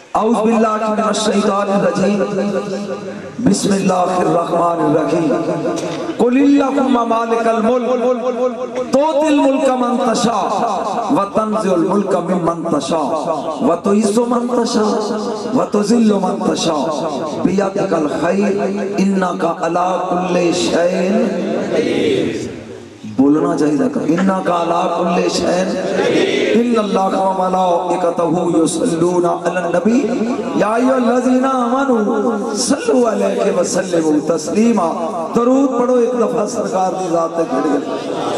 اعوذ باللہ من الشیطان الرجیم بسم اللہ الرحمن الرحیم قل اللہم مالک الملک تؤتی الملک من تشاء وتنزع الملک ممن تشاء وتعز من تشاء وتذل من تشاء بیدک الخیر انک علی کل شیء بولنا چاہیے کہ انکا علی کل شیء ان اللہ و ملائکتہ یصلون علی النبی یا ایھا الذین آمنوا صلوا علیہ وسلموا تسلیما درود پڑھو ایک دفعہ سرکار دی ذات تے کھڑ گئے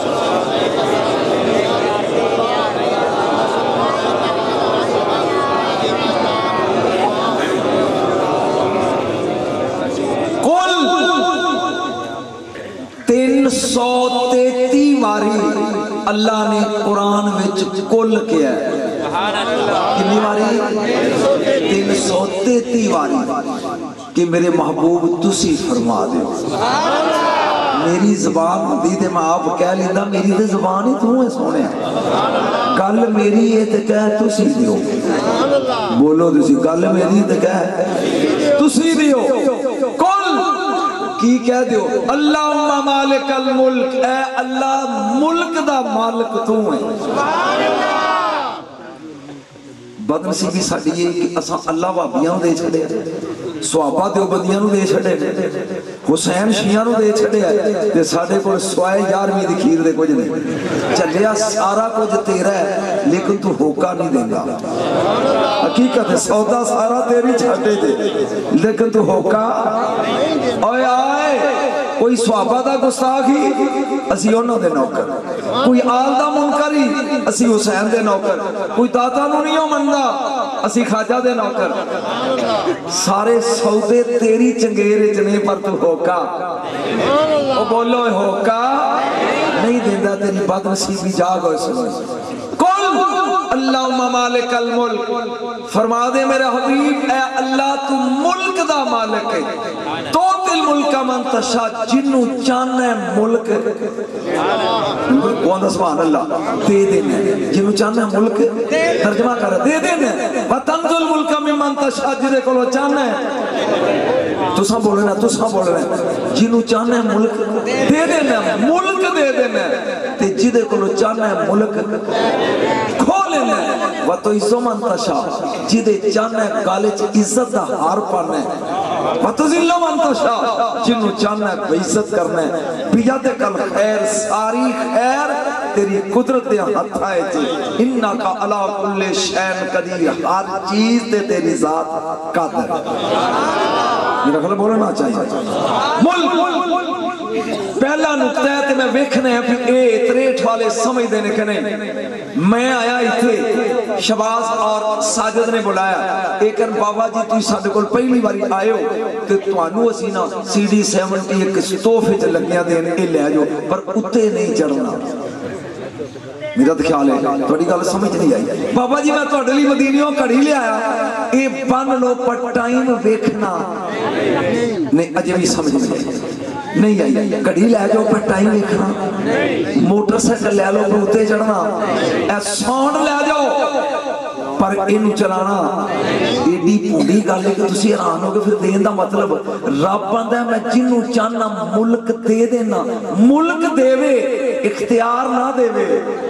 تین سو تیتی واری اللہ نے قرآن وچ کل کیا ہے کتنی واری 333 واری کہ میرے محبوب تسی فرما دے میری زبان دیدے میں آپ کہہ لینا میری دے زبان ہی تو ہے سونے گل میری ہے تے کہہ تسی دیو بولو تسی گل میری تے کہہ تسی دیو کل کی کہہ دیو اللہم مالک الملک اے اللہ ملک دا مالک تو ہے بدنصیبی ساڈی یہ کہ اساں اللہ وابیاں دے چھڑے صحابہ دیوبندیاں نو دے چھڑے حسین شیعہ نو دے چھڑے تے ساڈے کول سوائے 11ویں دی کھیر دے کچھ نہیں چلیا سارا کچھ تیرا ہے لیکن تو ہوکا نہیں دیندا حقیقت ہے سودا سارا تیری چھاٹے دے لیکن تو ہوکا اوے آئے کوئی صحابہ دا گستاخی اسی انہوں دے نوکر کوئی آل دا منکری اسی حسین دے نوکر کوئی داتا نو نہیں ہو مندہ اسی خواجہ دے نوکر سارے سودے تیری چنگیرے جنے پر تو ہوکا او بولو ہوکا نہیں دیندہ تیری بات نصیبی جاگ ہوئے سنو کل اللہم مالک الملک فرما دے میرے حبیب اے اللہ تو ملک دا مالک ہے تو دل ملک من تشاء جنو چاہنا ہے ملک کون سبحان اللہ دے دینا جنو چاہنا ہے ملک ترجمہ کر دے دینا وتنزل ملک ممن تشاء جدے کو چاہنا ہے تو ساں بول رہے ہیں جنو چاہنا ہے ملک دے دینا ملک دے دینا تے جدے کو چاہنا ہے ملک کھو لینا وَتُعِزُّ مَن تَشَاءُ جدے چاہنا ہے گالچ عزت دا ہار پانا ہے وَتُذِلُّ مَن تَشَاءُ جنو چاہنا ہے بعزت کرنا ہے بیدک الخیر ساری خیر تیری قدرت دے ہاتھ آئے جی انکا علی کل شیء قدیر ہر چیز تے تیری ذات قادر میرا خلا بولنا چاہیے ملک پہلا نکتہ ہے کہ میں ویکھنے ہیں پھر اے تریٹ والے سمجھ دینے کے نہیں میں آیا ہی تھے شباز اور ساجد نے بلایا ایکن بابا جی تو ساڈے کول پہلی باری آئے ہو کہ توانو اسی نا سی ڈی 70 ایک ستوفے چ لگیاں دینے اے لے جو پر اتے نہیں چڑھنا میرا تو خیال ہے تھوڑی گل سمجھ نہیں آئی بابا جی میں تھوڑے لی مدینیوں کڑی لے آیا اے بن لو پر ٹائم ویکھنا نہیں اجے بھی سمجھ نہیں آئی کڑی لے جاؤ پر ٹائم ویکھنا موٹر سائیکل لے لو پر اتے چڑھنا اے ساؤنڈ لے جاؤ پر ان چلانا ایڈی پونڈی گل ہے کہ تسی حیران ہو گے پھر دین دا مطلب رب بندہ ہے میں جنوں چاہنا ملک دے دینا ملک دے وے اختیار نہ دے وے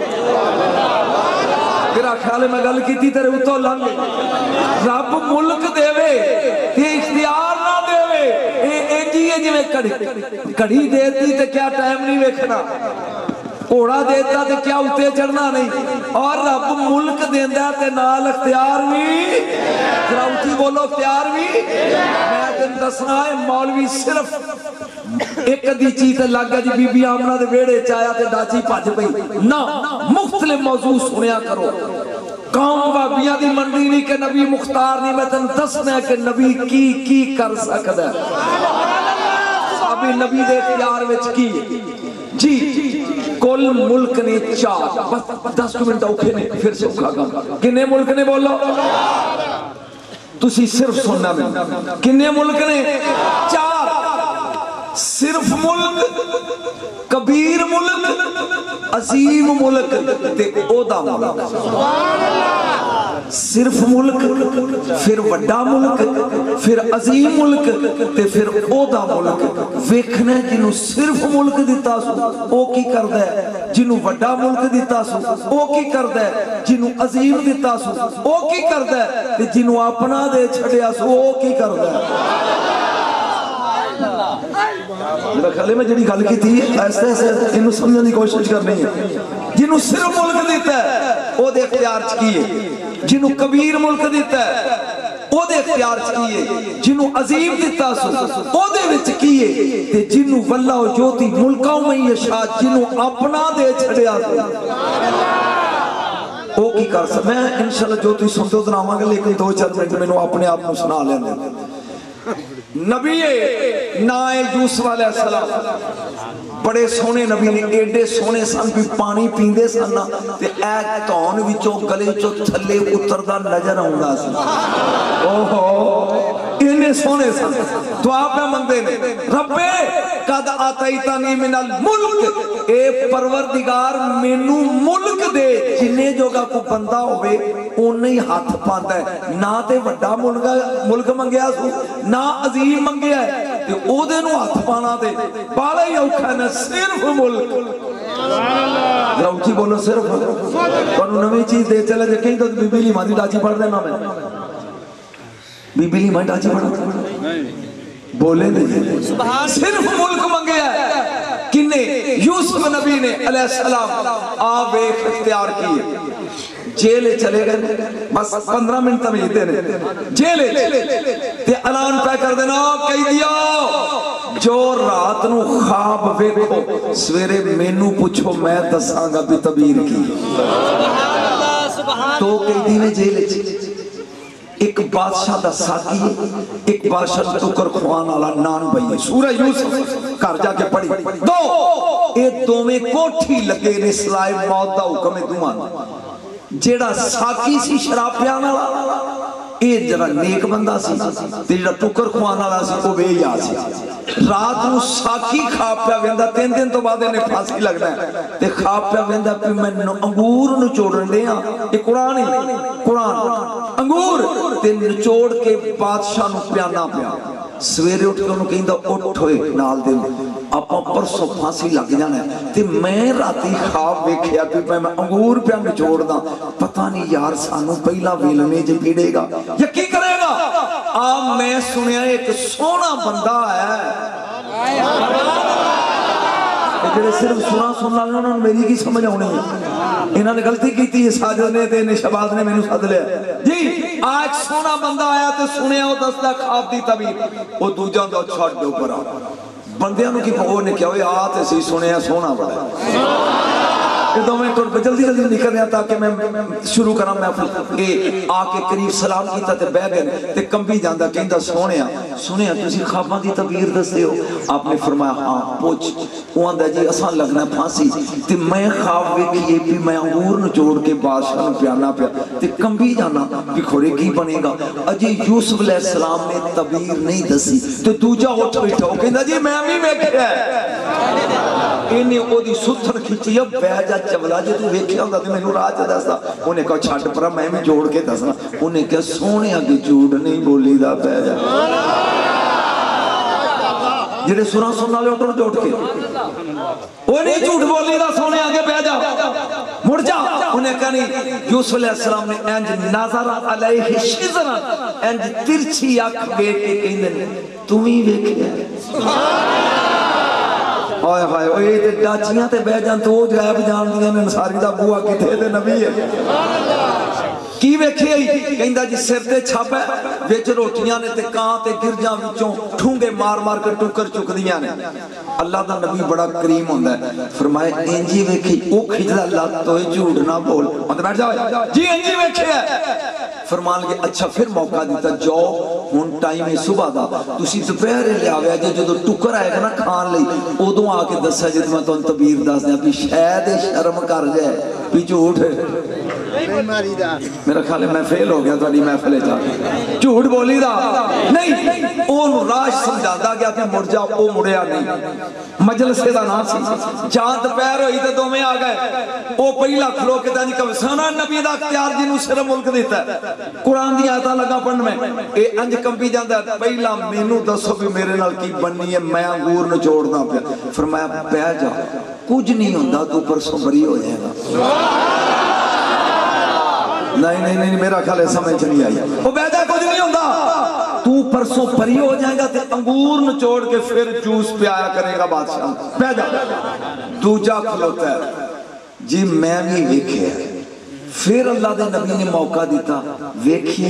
میرا خیال ہے میں گل کی تھی تیرے اتو لنگ رب ملک دے وے تے اختیار نہ دے وے اے جی ہے جی میں کڑی دیتی تے کیا ٹائم نہیں ویکھنا اوڑا دیتا تے کیا اتے چڑھنا نہیں اور رب ملک دیندہ تے نال اختیار بھی کراؤٹی بولو اختیار بھی میں دن دسنا ہے مولوی صرف ایک دی چیز لگ گیا جی بی بی آمنہ دے بیڑے چایا تے ڈاچی پاج پئی نا مختلف موضوع سنیا کرو قوم وابیاں دی منڈی نہیں کہ نبی مختار نہیں میں تن دسنا ہے کہ نبی کی کر سکتا ہے ابھی نبی دے اختیار وچ کی جی کل ملک نے چار بس 10 منٹ اوکھے نے پھر سے اوکھا گا کنے ملک نے بولو تسی صرف سننا میں کنے ملک نے چار صرف ملک کبیر ملک عظیم ملک تے اودا ملک صرف ملک پھر وڈا ملک پھر عظیم ملک تے پھر اودا ملک ویکھنا جنوں صرف ملک دیتا سو او کی کردا ہے جنوں وڈا ملک دیتا سو او کی کردا ہے جنوں عظیم دیتا سو او کی کردا ہے تے جنوں اپنا دے چھڑیا سو او کی کردا ہے میرا خیال ہے میں جڑی گل کی تھی ایسے ایسے انہوں سمجھنے کی کوشش کرنی ہے جنہوں صرف ملک دیتا ہے او دے اختیار چکیے جنہوں کبیر ملک دیتا ہے او دے اختیار چکیے جنہوں عظیم دیتا سو او دے وچ کیے تے جنہوں واللہ و جوتی ملکاں میں یشا جنہوں اپنا دے چھڑیا سو او کی کر سکتا میں انشاءاللہ جوتی سنتے ہو دراما گا لیکن 2-4 منٹ میں اپنے آپ کو سنا لینے نبی نائے یوسف علیہ السلام بڑے سونے نبی نے ایڈے سونے سن بھی پانی پیندے سن تے ایک تون وچوں گلے چوں تھلے اتردا نظر آوندا سی اوہو انہیں سونے سن تو آپ مندے نے ربے قد آتیتنی من الملک اے پروردگار مینوں ملک دے جنے جوگا کو بندہ ہوئے اونے ہی ہاتھ پاندا ہے نہ تے وڈا ملک منگیا سو نہ عظیم منگیا ہے تے او دے نو ہاتھ پانا تے بالا ہی اوکھا ہے صرف ملک ذرا اونچی بولو صرف تانوں نویں چیز دے چلے جے کہیں تو بی بی لیماں دی ڈاچی پڑھ دینا میں بی بی لیماں ڈاچی پڑھ بولے نہیں صرف ملک منگیا ہے کنے یوسف نبی نے علیہ السلام آپ ایک اختیار کیے جیلے چلے گئے بس 15 منٹ میں جیتے رہے جیلے تے اعلان پہ کر دینا قیدیو جو رات نو خواب ویکھو سویرے مینوں پوچھو میں دساں گا بھی تعبیر کی تو قیدی نے جیلے ایک بادشاہ دا ساکی ایک بادشاہ ٹکر خوان والا نان بھائی سورہ یوسف کر جا کے پڑھی دو اے دوویں کوٹھی لگے نے سلائے موت دا حکم دوواں جیڑا ساکی سی شراب پیانا اے جڑا نیک بندہ سی تے جڑا ٹکر کھوانا والا سی او بے یا سی رات نو ساکی کھا پیا ویندا 3 دن تو بعد نے پھانسی لگنا ہے تے کھا پیا ویندا کہ میں انگور نچوڑن دیاں اے قرآن ہی قرآن انگور تے نچوڑ کے بادشاہ نو پیانا پیا سویرے اٹھ کے انہوں کہندہ اٹھ ہوئے نال دے اپا پرسوں پھانسی لگ جانا ہے تے میں راتی خواب ویکھیا کہ میں انگور پہ نچوڑ دا پتہ نہیں یار سانو پہلا ویلنے جے پیڑے گا یا کی کرے گا میں سنیا ایک سونا بندہ ہے جڑے صرف سنا لے انہوں نے میری کی سمجھ آنی ہے انہوں نے غلطی کی تھی ساجد نے تے شہباز نے میں نے ساتھ لیا جی آج سونا بندہ آیا تے سنیا وہ دستا خواب دی طبیعت وہ دوجہ دا چھاٹ دے اوپر آ بندیاں کی پہو نے کیا ہوئے آتے سی سنیا سونا بڑا ہے یہ دو میں جلدی جلدی نکل رہا تاکہ میں شروع کرنا میں آکے قریب سلام کیتا تے بہ گئے تے کمبی جاندہ کہندہ سنیا تسی خواباں دی تعبیر دستے ہو آپ نے فرمایا ہاں پوچھ وہ آندہ جی اسان لگنا پھانسی تے میں خواب ویکھیے بھی میں انگور نچوڑ کے بادشاہ نو پیانا پیا تے کمبی جانا بھی کھوڑے کی بنے گا اجی یوسف علیہ السلام نے تعبیر نہیں دسی تو دوجہ اٹھ بیٹھا ہو کہندہ جی میں بھی ویکھیا ہے انہیں او دی ستھر کھچی اب بہ جا چولا جی تو ویکھیا ہوندہ تھی میں نو راج دستا انہیں کہا چھاٹ پرا میں بھی جوڑ کے دسنا انہیں کہا سونے آگے جھوٹ نہیں بولی دا بہ جا جنہیں سنا لے اٹھو جوڑ کے وہ نہیں جھوٹ بولی دا سونے آگے بہ جا مڑ جا انہیں کہا نہیں یوسف علیہ السلام نے انج نظر علیہ شزرا انج ترچھی آکھ بیٹھ کے کہنے تمہیں ویکھیا آئے ہائے اوہ یہ ڈاچیاں تے بہ جان تو وہ غیب جان دیا نے انساری دا بوا کی تھے دے نبی ہے کی ویکھے ہی کہندہ جی سر تے چھاپ ہے ویچ روٹیاں نے تے کان تے گرجاں وچوں ٹھونگے مار مار کے ٹوکر چک دیاں نے اللہ دا نبی بڑا کریم ہوندہ ہے فرمائے انجی ویکھی او کھجدہ اللہ تو جھوٹ نہ بول بیٹھ جاؤ جی انجی ویکھے ہے فرمان لگے اچھا پھر موقع دیتا جاؤ ہون ٹائم ہے صبح دا تسی دوپہر لے آوے جے جو ٹکر آئے گا نا کھان لئی ادوں آ کے دسا جے میں تو تعبیر دس دیا بھی شاید شرم کر جائے بھی جھوٹ میرا خیال ہے میں فیل ہو گیا تھوڑی محفل جا جھوٹ بولی دا نہیں اون راج سمجھاتا گیا کہ مر جا وہ مڑیا نہیں مجلسے دا نام سی جان دوپہر ہوئی تے دوویں آ گئے وہ پہلا کھلو کے تانج کمسانا نبی دا اختیار جنوں سر ملک دیتا ہے قرآن دی آیتاں لگا پڑھن میں اے انج کمپی جاندا ہے پہلا مینوں دسو بھی میرے نال کی بننی ہے میں انگور نچوڑنا پیا فرمایا پہ جا کچھ نہیں ہوندا تو پرسوں بری ہو جائے گا نہیں میرا خیال ہے سمجھ نہیں آئی وہ بیٹا کچھ نہیں ہوتا تو پرسوں پری ہو جائے گا تے انگور نچوڑ کے پھر جوس پیایا کرے گا بادشاہ بیٹا دوجا کھلوتا ہے جی میں بھی ویکھے پھر اللہ دے نبی نے موقع دیتا ویکھیے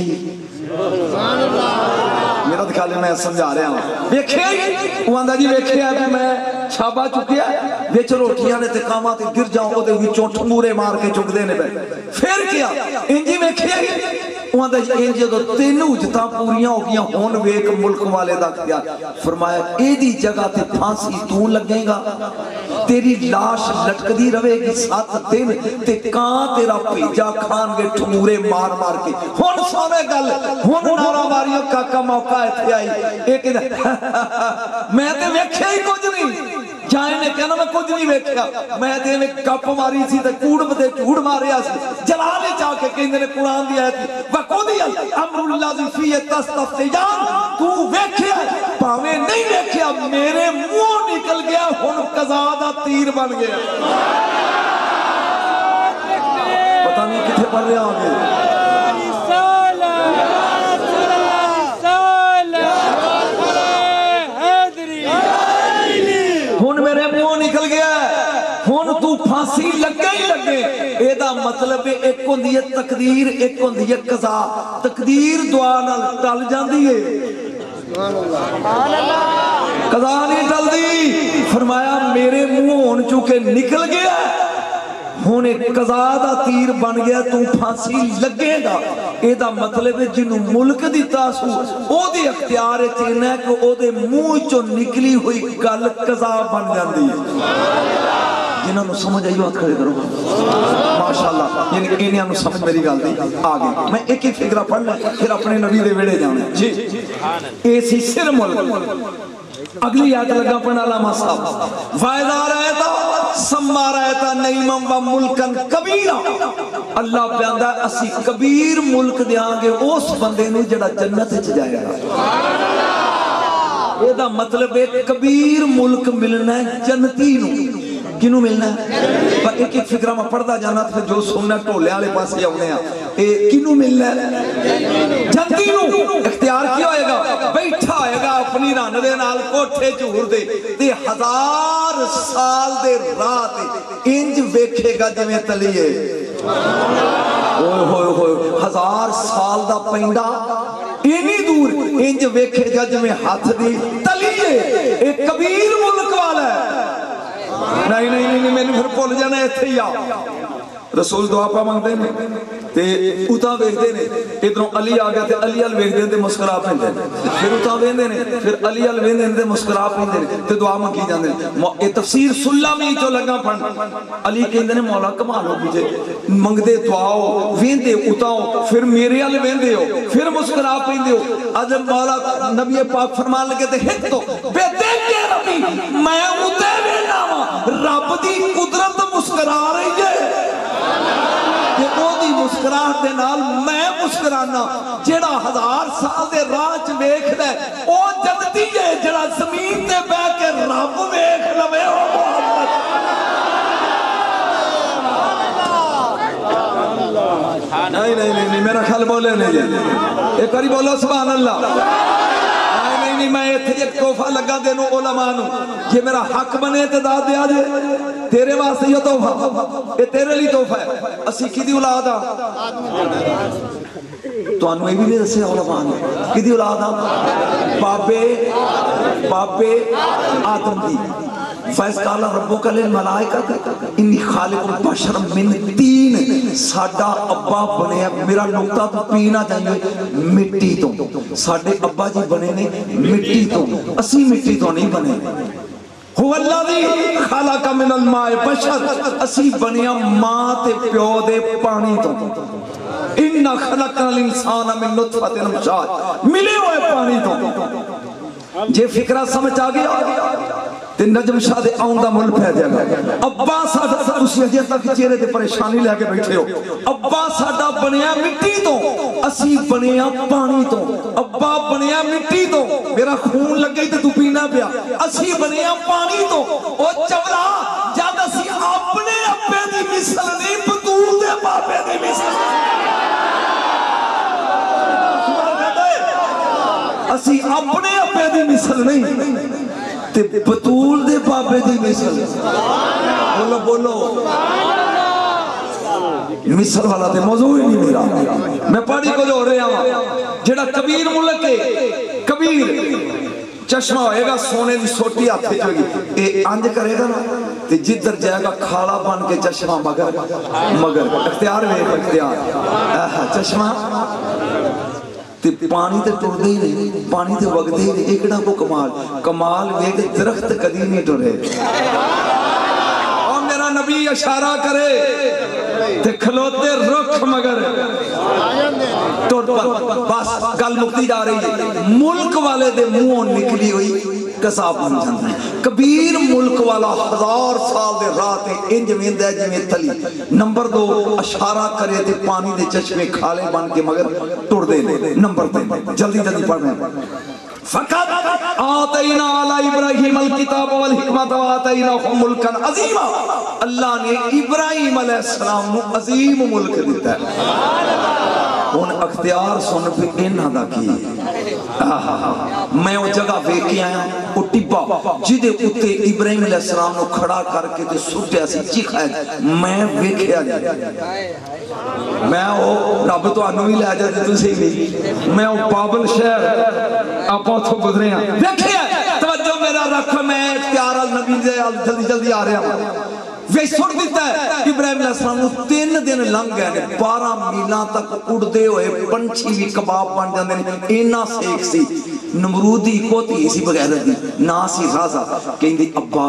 میرا خیال ہے میں سمجھا رہا ہوں ویکھے وہ آندا جی ویکھے کہ میں چھابا چکیا وچ روٹیاں نے تے کاواں تے گر جاؤں اودے وچوں ٹھمورے مار کے چک دینے پے پھر کیا انجی ویکھے وہ آندا جی انج جدوں تین حجتاں پوریاں ہو گئیاں ہن ویکھ ملک والے دا کیا فرمایا اے دی جگہ تے پھانسی تو لگے گا تیری لاش لٹکدی رہے گی 7 دن تے کان تیرا بھیجا کھان گے ٹھمورے مار مار کے ہن سونے گل ہن نارا ماریو کاکا موقع ایتھے آئی ایک میں تے ویکھیا ہی کچھ نہیں جائے نے کہنا میں کچھ نہیں ویکھیا میں تے میں کپ ماری سی تے کوڑ تے جھوڑ ماریا سی جلالے جا کے کہندے نے قرآن دی آیت وقودی امر الذی فیہ تستفتیان تو ویکھیا پاویں نہیں ویکھیا میرے منہ نکل گیا ہن قضا دا تیر بن گیا پتہ نہیں کتھے پڑھ رہے آگے پھانسی لگے ہی لگے اے دا مطلب ایک ہوندی ہے تقدیر ایک ہوندی ہے قضا تقدیر دعا نال ٹل جاندی ہے قضا نہیں ٹلدی فرمایا میرے منہ ہون چکے نکل گیا ہن ایک قضا دا تیر بن گیا تو پھانسی لگے گا اے دا مطلب ہے جنوں ملک دیتا سو او دے اختیار وچ ہے کہ او دے منہ چوں نکلی ہوئی گل قضا بن جاندی ہے جنہوں نے سمجھ آئی بات کھڑے کرو ماشاءاللہ یعنی انہوں نے سمجھ میری گل دی آگے میں ایک ایک فکرہ پڑھنا پھر اپنے نبی دے ویڑے جانے جی ایسی سر ملک اگلی آیت لگا پڑھنا علامہ صاحب وَإِذَا رَأَيْتَ سَمَّا رَأَيْتَ نَعِيمًا وَمُلْكًا كَبِيرًا اللہ پیاندا ہے اسی کبیر ملک دیاں گے اس بندے نے جڑا جنت وچ جائے گا یہ دا مطلب ہے کبیر ملک ملنا ہے جنتی نو کنوں ملنا ہے پر ایک ایک فکرہ میں پڑھتا جانا تھا جو سننا ٹولے والے پاس ہی ہونے ہیں کنوں ملنا ہے جنتی نو اختیار کیا ہوئے گا بیٹھا ہوئے گا اپنی رن دے نال کوٹھے جھور دے 1000 سال دے رات انج ویکھے گا جو میں تلیے ہوئے 1000 سال دا پینڈا اینی دور انج ویکھے گا جو میں ہاتھ دی تلیے ایک کبیر ملک والا ہے نہیں میں نے پھر پھول جانا ہے تھے یا رسول دعا پا مانگتے ہیں تے اتا ویکھتے ہیں ادھروں علی آگیا تے علی ال ویکھتے ہیں تے مسکرا پہنتے ہیں پھر اتا ویکھتے ہیں پھر علی ال ویکھتے ہیں تے مسکرا پہنتے ہیں تے دعا مانگی جاندے ہیں یہ تفسیر سلامی جو لگا پڑھن علی کہندے نے مولا کمال ہو بیجے منگدے دعاؤ ویندے اتاؤ پھر میرے ال ویندے ہو پھر مسکرا پہنتے ہو عجب مولا نبی پاک فرمان لگے تے ہت تو بے دیکھ کے ربی میں اتے وینا رب دی قدرت مسکرا رہی ہے کہ وہ دی مسکراہٹ دے نال میں مسکرانا جڑا 1000 سال دے راج ویکھ دے او جنتی ہے جڑا زمین تے بہ کے رب ویکھ لوے او محمد نہیں میرا خیال بولے نہیں ایک باری بولو سبحان اللہ نہیں میں ایک تحفہ لگا دینو علماء نو یہ میرا حق بنے تے داد دیا جے تیرے واسطے یہ تحفہ یہ تیرے لی تحفہ ہے اسی کی دی اولاد آ تو انو یہ بھی نہیں دسے علماء نو کی دی اولاد آ بابے آدم دی فیض قال ربک للملائکہ انی خالق البشر من تین ساڈا ابا بنے میرا نقطہ تو پینا چاہیے مٹی تو ساڈے ابا جی بنے نے مٹی تو اسی مٹی تو نہیں بنے هو الذی خلق من الماء بشر اسی بنیا ماں تے پیو دے پانی تو اِنَّا خَلَقْنَا الْإِنسَانَ مِن نُطْفَةٍ أَمْشَاجٍ ملے ہوئے پانی تو جے فکرہ سمجھ آگیا تے نجم شاہ دے آن دا مل پہ جائے گا ابا ساڈا اسی اجے تک چہرے تے پریشانی لے کے بیٹھے ہو ابا ساڈا بنیا مٹی تو اسی بنیا پانی تو ابا بنیا مٹی تو میرا خون لگ گئی تے تو پینا پیا اسی بنیا پانی تو او چولا جد اسی اپنے ابے دی مثل نہیں بطول دے بابے دی مثل اسی اپنے ابے دی مثل نہیں تے بطول دے بابے دی مثل بولو بولو مثل والا تے موضوع ہی نہیں میرا میں پڑھی کو جو رہے ہوں جڑا کبیر ملک ہے کبیر چشمہ ہوئے گا سونے دی سوٹی آتے جو گی اے آنج کرے گا نا تے جدر جائے گا کھالا بن کے چشمہ مگر اختیار میں اختیار چشمہ تے پانی تے ٹر دے ہی نہیں پانی تے وگ دے ہی نہیں ایکڑا کو کمال ویگ درخت قدیم ہی ٹرے اور میرا نبی اشارہ کرے تے کھلوتے رکھ مگر ٹر پر بس گل مکتی جا رہی ہے ملک والے دے منہوں نکلی ہوئی کساب بن جاندے کبیر ملک والا 1000 سال دے رات انج میں دے جویں تلی نمبر 2 اشارہ کرے تے پانی دے چشمے کھالے بن کے مگر ٹر دے نمبر 3 جلدی جلدی پڑھ رہے ہیں فقط آتینا علی ابراہیم الکتاب والحکمت وآتیناہم ملکا عظیما اللہ نے ابراہیم علیہ السلام نو عظیم ملک دیتا ہے ان اختیار سن پہ انہا دا کی میں وہ جگہ ویکھی آیا وہ ٹپا جدے اتے ابراہیم علیہ السلام نو کھڑا کر کے تے سٹے ایسی چیخ ہے میں ویکھی آیا میں وہ رب تو انہوں ہی لے جاتے تو صحیح نہیں میں وہ بابل شہر آپ تو گزرے ہیں ویکھی آیا توجہ میرا رکھ میں اختیار النبی دے جلدی جلدی آ رہے ہیں وہ سن دیتا ہے ابراہیم علیہ السلام نے 3 دن لنگ گئے 12 میلان تک اڑدے ہوئے پنچھی بھی کباب بن جاندے نے اینا سیک سی نمرودی کوتی اسی بغیر دی ناسی خاصا کہیں دی ابا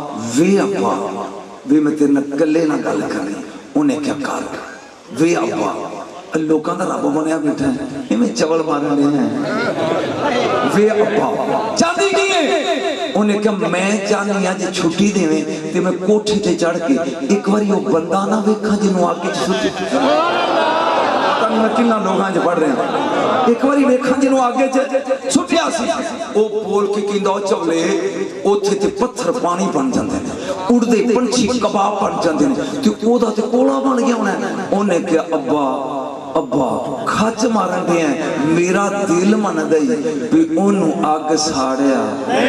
وے میں تیرے نکلے نہ گل کریں انہیں کیا کار وے ابا لوکاں دا رب بنیا بیٹھا ہے یہ میں چول مارنے ہیں وے ابا چاندی کی ہے انہیں کہا میں چاندی آج چھٹی دے میں تے میں کوٹھی تے چڑھ کے ایک باری وہ بندہ نہ ویکھا جنہوں آگے چھٹی تنہ کنہ لوگ آج پڑھ رہے ہیں ایک باری ویکھا جنہوں آگے چھٹی آسی وہ بول کے کیندہ چولے وہ تھے تے پتھر پانی بن جاندے ہیں اڑدے پنچھی کباب بن جاندے ہیں تے او دا تے کولا بن گیا انہیں کہا ابا کھچ مارن دے ہیں میرا دل من دئی بھی انہوں آگ ساڑیا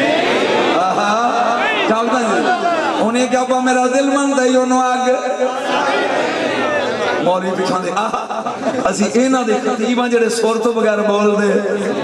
چاہتا جی انہیں کیا ابا میرا دل من دئی انہوں آگ مولی پچھان دے اسی اینا دے خطیبہ جڑے سور تو بغیر بول دے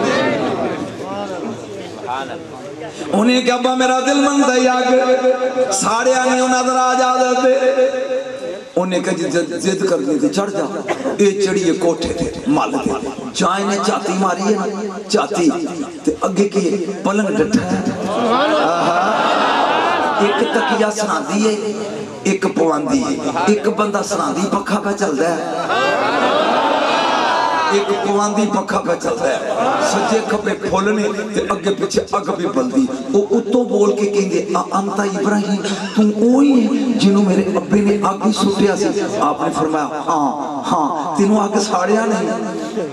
انہیں کیا ابا میرا دل من دئی آگ ساڑیا نہیں انہوں نظر آ جا دیتے انہیں کہا زد کر دیتے چڑھ جا اے چڑھئے کوٹھے تھے مال دے جائیں نے چاہتی ماری ہے چاہتی تے اگے کی پلنگ ڈٹھا ہے ایک تکیہ سنا دیئے ایک پوان دیئے ایک بندہ سنا دی پکھا کا چل رہا ہے ایک پواندی پکھا پہ چل رہا ہے سجے کھپے کھولنے تے اگے پیچھے اگ بھی بلدی وہ اتو بول کے کہیں گے انتا ابراہیم تم اوئی ہیں جنہوں میرے ابے نے آگی سوٹیا سی آپ نے فرمایا ہاں تینوں آگے ساڑیا نہیں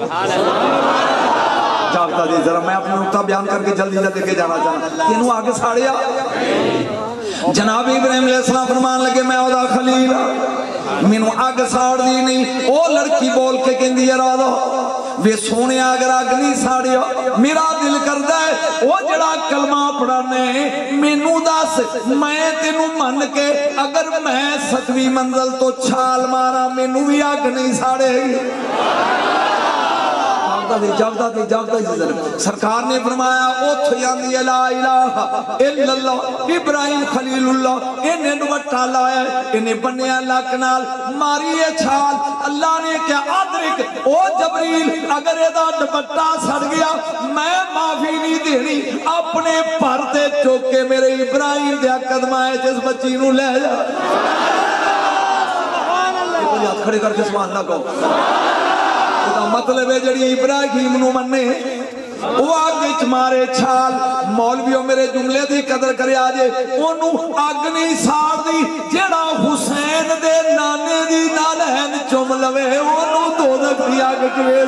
جاگتا دے ذرا میں اپنے نقطہ بیان کر کے جلدی جلدی کے جانا چاہنا تینوں آگے ساڑیا جناب ابراہیم علیہ السلام فرمان لگے میں اودا خلیل مینو آگ ساڑ دی نہیں او لڑکی بول کے کہندی ارادہ وے سونے اگر آگ نہیں ساڑیا میرا دل کردہ ہے وہ جڑا کلمہ پڑھانے مینو داس میں تینو من کے اگر میں 7ویں منزل تو چھال مارا مینو بھی آگ نہیں ساڑے जागदा सरकार ने फरमाया उत्थे आंदी है ला इलाहा इल्लल्लाह इब्राहिम खलीलुल्लाह इन्हें दुपट्टा लाया इन्हें बन्निया लक नाल मारी है छाल अल्लाह ने क्या अदरिक ओ जबरील अगर एदा दुपट्टा सड़ गया मैं माफी नहीं देनी अपने पर ते चुक के मेरे इब्राहिम दे कदमां च इस बच्ची नूं ले जा हाथ खड़े करके सुभान अल्लाह कहो मतलब है जड़ी इब्राहिम नूं मन्ने वो अग च मारे छाल मौलवियों मेरे जुमले दी कदर करे आजे ओनू अग नहीं साड़दी जेड़ा हुसैन दे नाने दी नालैन चुम लवे ओनू दोज़ख दी अग च वेस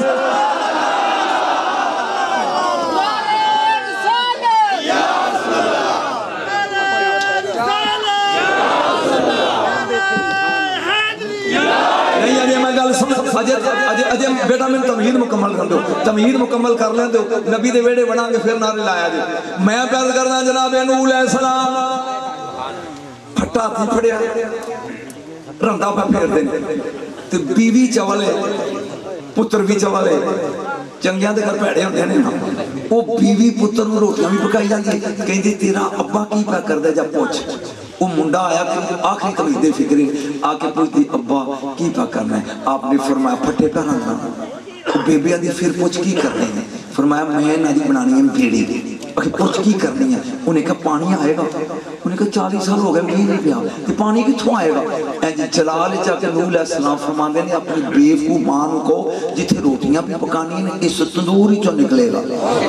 अजय बेटा मैं तमहीद मुकम्मल कर दो तमहीद मुकम्मल कर लें दो नबी दे वेड़े बनांगे फिर नारे लाया जी मैं प्यार करना जनाब नूह अलैहिस्सलाम फट्टा थी फड़िया रंदा पे फेर दे ते बीवी चवले पुत्र भी चवले चंगियां दे घर भैड़े होंदे ने वो बीवी पुत्र नूं रोटियां भी पकाई जांदी कहंदी तेरा अब्बा की पा करदा जा पूछ वो मुंडा आया कि आखिरी कमीदे फिक्री आके पूछती अब्बा की पा करना है आपने फरमाया फट्टे पे रंगना बेबिया दी फिर पूछ की करनी है फरमाया मैं ना दी बनानी है भेड़ी आखिर पूछ की करनी है उन्हें कहा पानी आएगा उन्हें कहा 40 साल हो गए मींह नहीं पिया तो पानी कित्थों आएगा इंज जलाल जाके नूह अलैहिस्सलाम फरमांदे ने अपनी बेवकूफ मां नूं कहो जिथे रोटियां भी पकानी ने इस तंदूर ही चों निकलेगा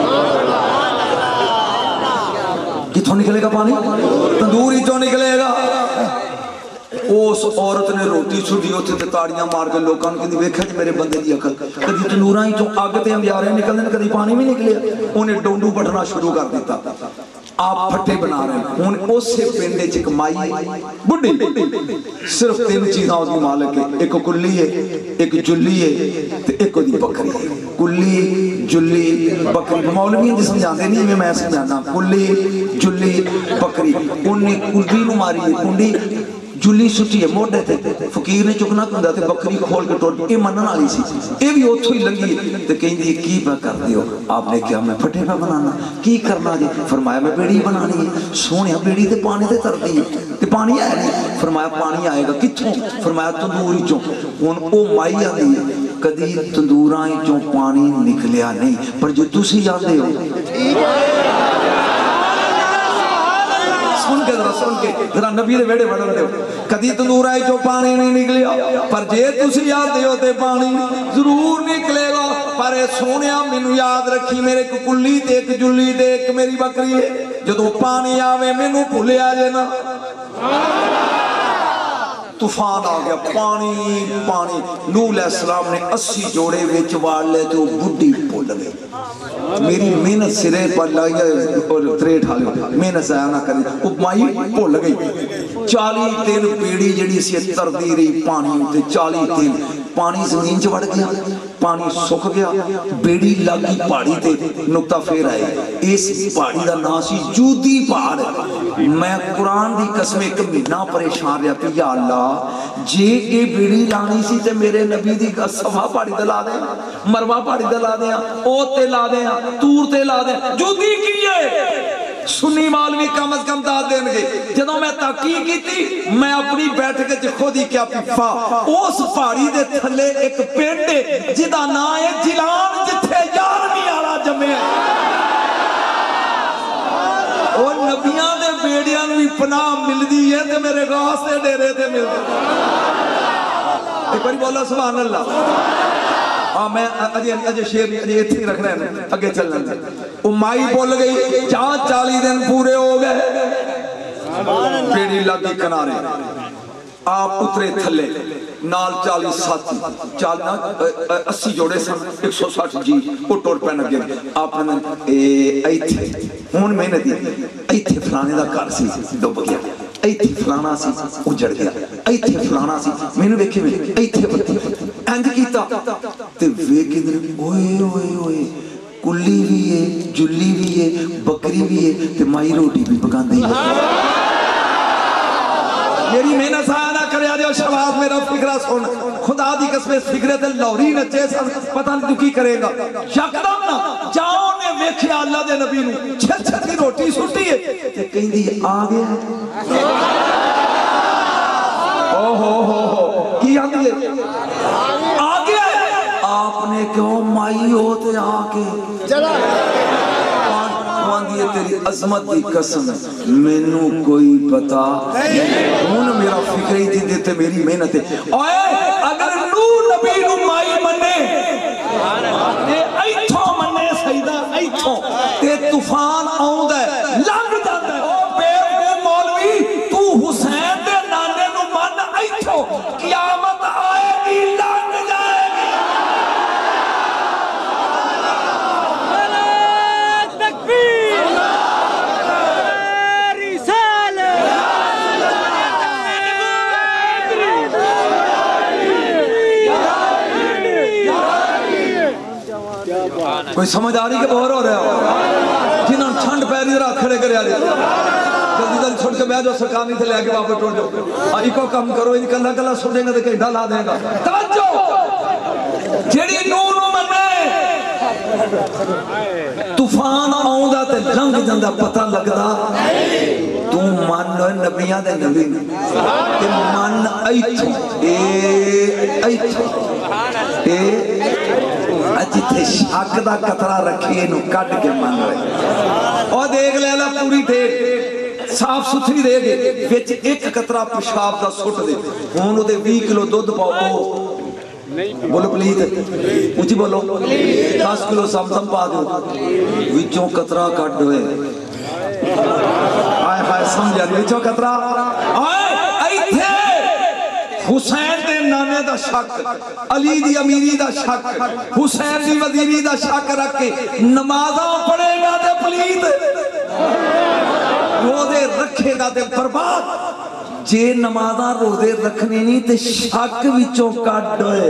किथों निकलेगा पानी तंदूर ही चों निकलेगा उस औरत ने रोटी सुधी उत्थे ते ताड़ियां मार के लोकां नूं कहंदी वेखिया जी मेरे बंदे दी अकल कदी तंदूरां ही चों अग ते अंबियारे निकलदे ने कदी पानी भी निकलिया उन्हें डोंडू पटना शुरू कर दिता आप फट्टे बना रहे हुण उसे पिंड च एक माई बुढ़ी सिर्फ 3 चीज़ां उसदी मालिक है एक कुल्ली है एक जुल्ली है ते एक ओदी बकरी है कुल्ली जुल्ली बकरी मौलवी जी समझाते नहीं मैं समझाना कुल्ली जुल्ली बकरी उन्हें कुल्ली नूं मारी कुंडी जुली सुटी है मोढ़े ते फकीर ने चुकना हुंदा ते बकरी खोल के टुट ये मनन वाली सी ये भी उत्थों ही लंघी ते कहंदी की पा करदे हो आपने क्या मैं फटे पे बनाना की करना जी फरमाया मैं बेड़ी बनानी है सोहणिया बेड़ी ते पानी ते तरदी है ते पानी है नहीं फरमाया पानी आएगा कित्थों फरमाया तंदूर चों हुण ओ माई आंदी है कदी तंदूरां चों पानी निकलिया नहीं पर जो तुसीं जांदे हो सुन के जरा नबी दे वेड़े वड़न दे कदी तंदूर आई जो पानी नहीं निकलिया पर जे तुसी याद हो ते पानी जरूर निकलेगा पर सोनिया मैनू याद रखी मेरे एक कुल्ली ते एक जुल्ली ते एक मेरी बकरी है जदों पानी आवे मैनू भुलिया जे ना तूफान आ गया पानी पानी नूह अलैहिस्सलाम ने 80 जोड़े विच वाड़ ले तो बुढ़ी भुल गई मेरी मेहनत सिरे पर लाई और त्रेठ हाले मेहनत जाया ना करी वो माई भुल गई 40 दिन बेड़ी जड़ी सी तरदी रही पानी ते 40 दिन पानी जमीन च वड़ गया पानी सुख गया बेड़ी लगी पहाड़ी ते नुक्ता फेर आए इस पहाड़ी का नाम सी जूदी पहाड़ मैं कुरान की कसम 1 महीना परेशान रहा कि या अल्लाह जे ये बेड़ी लानी सी ते मेरे नबी दी सफा पहाड़ी ते ला दे मरवा पहाड़ी ते ला दे ओ ते ला दे तूर ते ला दे जूदी की है सुन्नी मौलवी कम अज कम दाद देंगे जदों मैं तहकीक की मैं अपनी बैठक च खुद ही क्या पिफा उस पहाड़ी दे थले एक पिंड है जिदा नाम है जिलान जिथे 11वीं वाला जमे और नबियां दे बेड़ियां नूं भी पनाह मिलदी है ते मेरे गौस दे डेरे ते मिलदी एक बारी बोलो सुभान अल्लाह हाँ मैं अजय शेर अजय इत्थे रख रहे हैं अगे चलना वो माई बोल गई 40 दिन पूरे हो गए बेड़ी लगी किनारे आप उतरे थले नाल 40 साथी 80 जोड़े सन 160 जी वो टुर पैन अगे आपने हुण मेहनत इत्थे फलाने दा घर सी डुब गया इत्थे फलाना सी उजड़ गया इत्थे फलाना सी मैनू वेखे इत्थे इंज कीता ते वेखे ओए ओए ओए कुल्ली भी है जुल्ली भी है बकरी भी है ते माई रोटी भी पकांदी है میری محنت آیا نہ کرے آجے شواز میرا فکرہ سن خدا دی قسمیں فکرے تے لوری نچے سن پتہ نہیں تو کی کرے گا یکدم نہ جاؤ نے ویکھیا اللہ دے نبی نو چھل چھل کی روٹی سٹی ہے تے کہیں دی آ گیا کی آگے آگے آپ نے کہو مائی ہوتے آکے دیئے تیری عظمت دی قسم مینوں کوئی پتا ہون میرا فکری دی دیتے میری محنت ہے اگر نو نبی نو مائی منے تے ایتھوں منے سیدہ ایتھوں تے طوفان آؤں دے لنگ جاتا ہے او بے مولوی تو حسین دے نانے نو من ایتھوں قیامت آئے گی لنگ جائے گی کوئی سمجھ آ رہی کہ بہر ہو رہا ہو جنہوں چھنڈ پیری ذرا کھڑے کرے آ رہے جلدی جلدی چھوڑ کے بیٹھ جاؤ سرکار نہیں تھے لے آگے واپس ٹوڑ جاؤ ایک کم کرو ان کلہ کلہ سنیں گا دیکھیں ڈالا دیں گا توجہ جیڑی نونو منے طوفان آؤں دا تے لنگ جندہ پتہ لگ دا تو من نبیان دے نبی تے من ایتھو جتھے شک دا قطرہ رکھیے نو کٹ کے من رہے اور دیکھ لے اللہ پوری دیکھ صاف ستھری دے گے ویچ ایک قطرہ پشاب دا سٹ دے ہونو دے 20 کلو دودھ پاؤ بولو پلیت اونچی بولو 10 کلو سمسم پا دو ویچوں قطرہ کٹ دوئے آئے ہائے سمجھا دی ویچوں قطرہ آئے ایتھے حسین دے نانے دا شک علی دی امیری دا شک حسین دی وزیری دا شک رکھ کے نمازاں پڑھے گا دے پلیت روزے رکھے گا دے برباد جے نمازاں روزے رکھنے نہیں تے شک وچوں کٹ ہوئے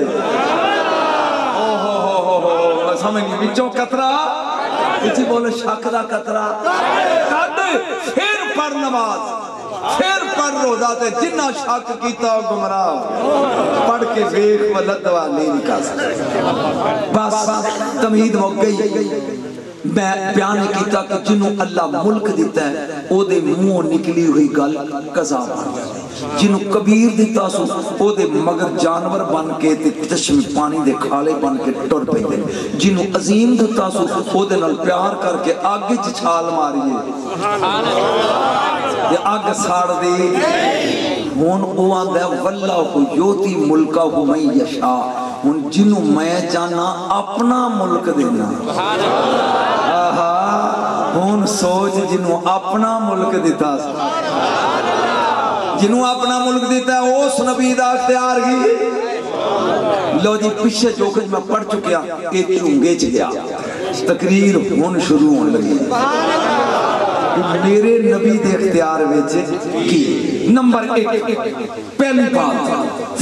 سمجھ گئی وچوں قطرہ اسی بولے شک دا قطرہ کٹ پھر پر نماز پھر پڑھ روزہ تے جنہ شک کیتا گمراہ پڑھ کے ویکھ ولد دعا نہیں نکا سکتے بس تمہید موقع گئی میں بیان کیتا کہ جنہوں اللہ ملک دیتا ہے او دے منہ نکلی ہوئی گل قضا بن جاتی جنہوں کبیر دیتا سو او دے مگر جانور بن کے چشم پانی دے کھالے بن کے ٹر پہ دے جنہوں عظیم دیتا سو او دے نال پیار کر کے آگے چھال ماریے یہ آگ ساڑ دے ہون او آندہ ہے واللہ یوتی ملکہ ہو میں یشا ہون جنہوں میں جانا اپنا ملک دینا ہون سوچ جنہوں اپنا ملک دیتا جنہوں اپنا ملک دیتا ہے اس نبی دا اختیار کی لو جی پیچھے جو کچھ میں پڑھ چکیا ایک چونگے چ گیا تقریر ہون شروع ہونے لگی میرے نبی دے اختیار ویچے کی نمبر 1 پہلی بات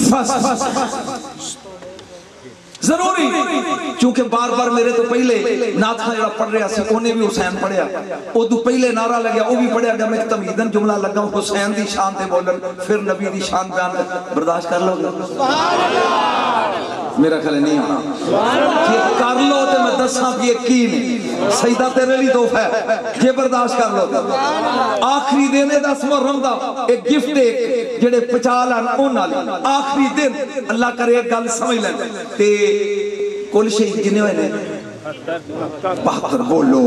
ضروری چونکہ بار بار میرے تو پہلے ناتھا جڑا پڑھ رہا سی انہیں بھی حسین پڑھیا او تو پہلے نعرہ لگیا وہ بھی پڑھیا جب میں تمہیدن جملہ لگا ہوں حسین دی شان تے بولن پھر نبی دی شان بیان برداشت کر لو گے میرا خیال نہیں ہونا یہ کر لو تے میں دساں بھی یقین ہے سیدہ تیرے لی توفہ ہے یہ برداشت کر لو آخری دینے دا محرم دا ایک گفٹ ایک جڑے پچالان اونا لی آخری دن اللہ کرے ایک گل سمجھ لیں تے کل شہید جنے ہوئے نے 72 بولو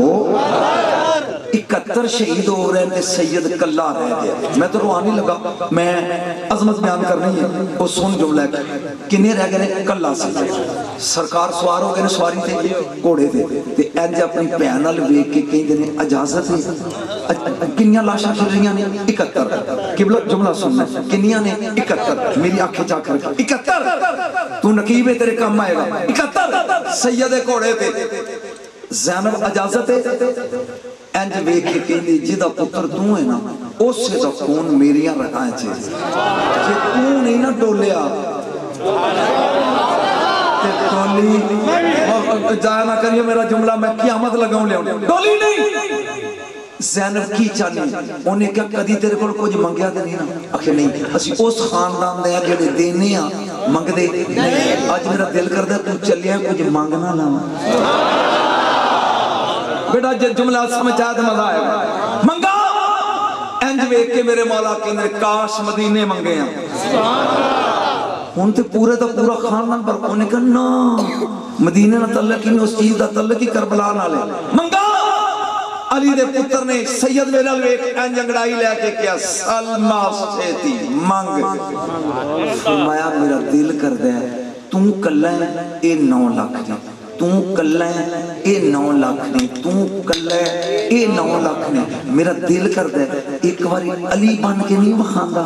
71 شہید ہو رہے ہیں سید کلہ رہ گیا میں تو روحانی لگا میں عظمت بیان کرنی ہے وہ سن جملہ کنے رہ گئے کلہ سے سرکار سوار ہو گئے سواری تھے کوڑے تھے تے اینجے اپنی پینل ویک کے کہیں دینے اجازت ہے کنیاں لاشاں پھر رہیاں نے 71 قبلہ جملہ سننا کنیاں نے 71 میری آنکھیں جا کر 71 تو نقیب ہے تیرے کام آئے گا 71 سید کوڑے تھے زینب اجازت ہے اینج ویک کے کہندی جدہ پتر تو ہے نا اس سے تو کون میریاں رکھائیں چیز کہ تو نہیں نا ڈولیا ڈولی جائے نہ کریے میرا جملہ میں قیامت لگاؤں لے ڈولی نہیں زینب کی چاہنی انہیں کیا کدی تیرے کو کچھ منگیا دے نہیں نا آخر نہیں اسی اس خاندان دے جڑے دینے ہیں منگ دے نہیں آج میرا دل کر دے تو چلیا کچھ مانگنا لاؤں بیٹا جملہ سمجھ آئے تو مزہ آئے گا منگا انج ویک کے میرے مولا کے اندر کاش مدینے منگے ہیں ان تے پورے دا پورا خاندان پر انہیں کہا نا مدینے نہ تعلق ہی نہیں اس چیز دا تعلق ہی کربلا نہ لے منگا علی دے پتر نے سید میرا ایک انجنگڑائی لے کے کیا سلمہ سیتی مانگ فرمایا میرا دل کر دے تم کلہ ہے اے 9 لاکھ نے تم کلہ ہے اے 9 لاکھ نے تم کلہ ہے اے 9 لاکھ نے میرا دل کر دے ایک باری علی بن کے نہیں بخاندہ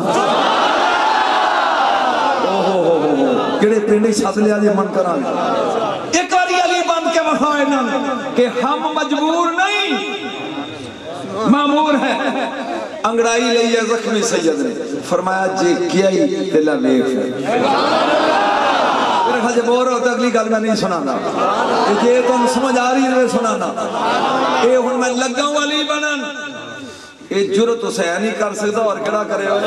کڑے پینڈے ساتھ لیا جے من کرا ایک باری علی بن کے بخائے نا کہ ہم مجبور نہیں معمور ہے انگڑائی لئیے زخمی سید نے فرمایا جے کیا ہی دلہ ویف ہے میرے خواہ جب اور ہوتا اگلی گل میں نہیں سنانا یہ تم سمجھ آ رہی ہے سنانا اے ہن میں لگا ہوں علی بنن اے جرت اسے نہیں کر سکتا اور کڑا کرے ہو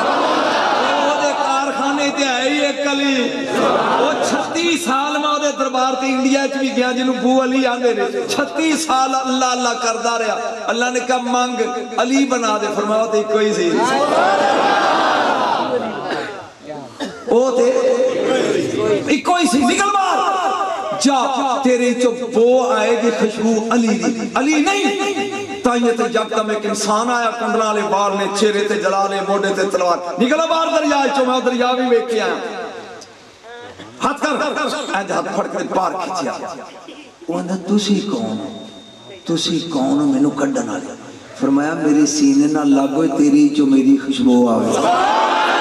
کارخانے تے آئی ایک علی وہ 36 سال میں دے دربار تے انڈیا چ بھی گیا جنوں بو علی آندے نے 36 سال اللہ اللہ کردا رہا اللہ نے کہا مانگ علی بنا دے فرمایا تے کوئی سی او تے کوئی سی نکل مار جا تیرے چو بو آئے گی خوشبو علی دی علی نہیں تائیے تے جب تم ایک انسان آیا کنڈلا لے بار نے چہرے تے جلالے موڑے تے تلوار نکلا بار دریا چو میں دریا بھی ویک کے آیا ہاتھ کر اینج ہاتھ پھڑ کے بار کھچیا وہ اندھا تُسی کون میں نو کڈنا لیا فرمایا میری سینے نہ لگوئے تیری جو میری خوشبو آوے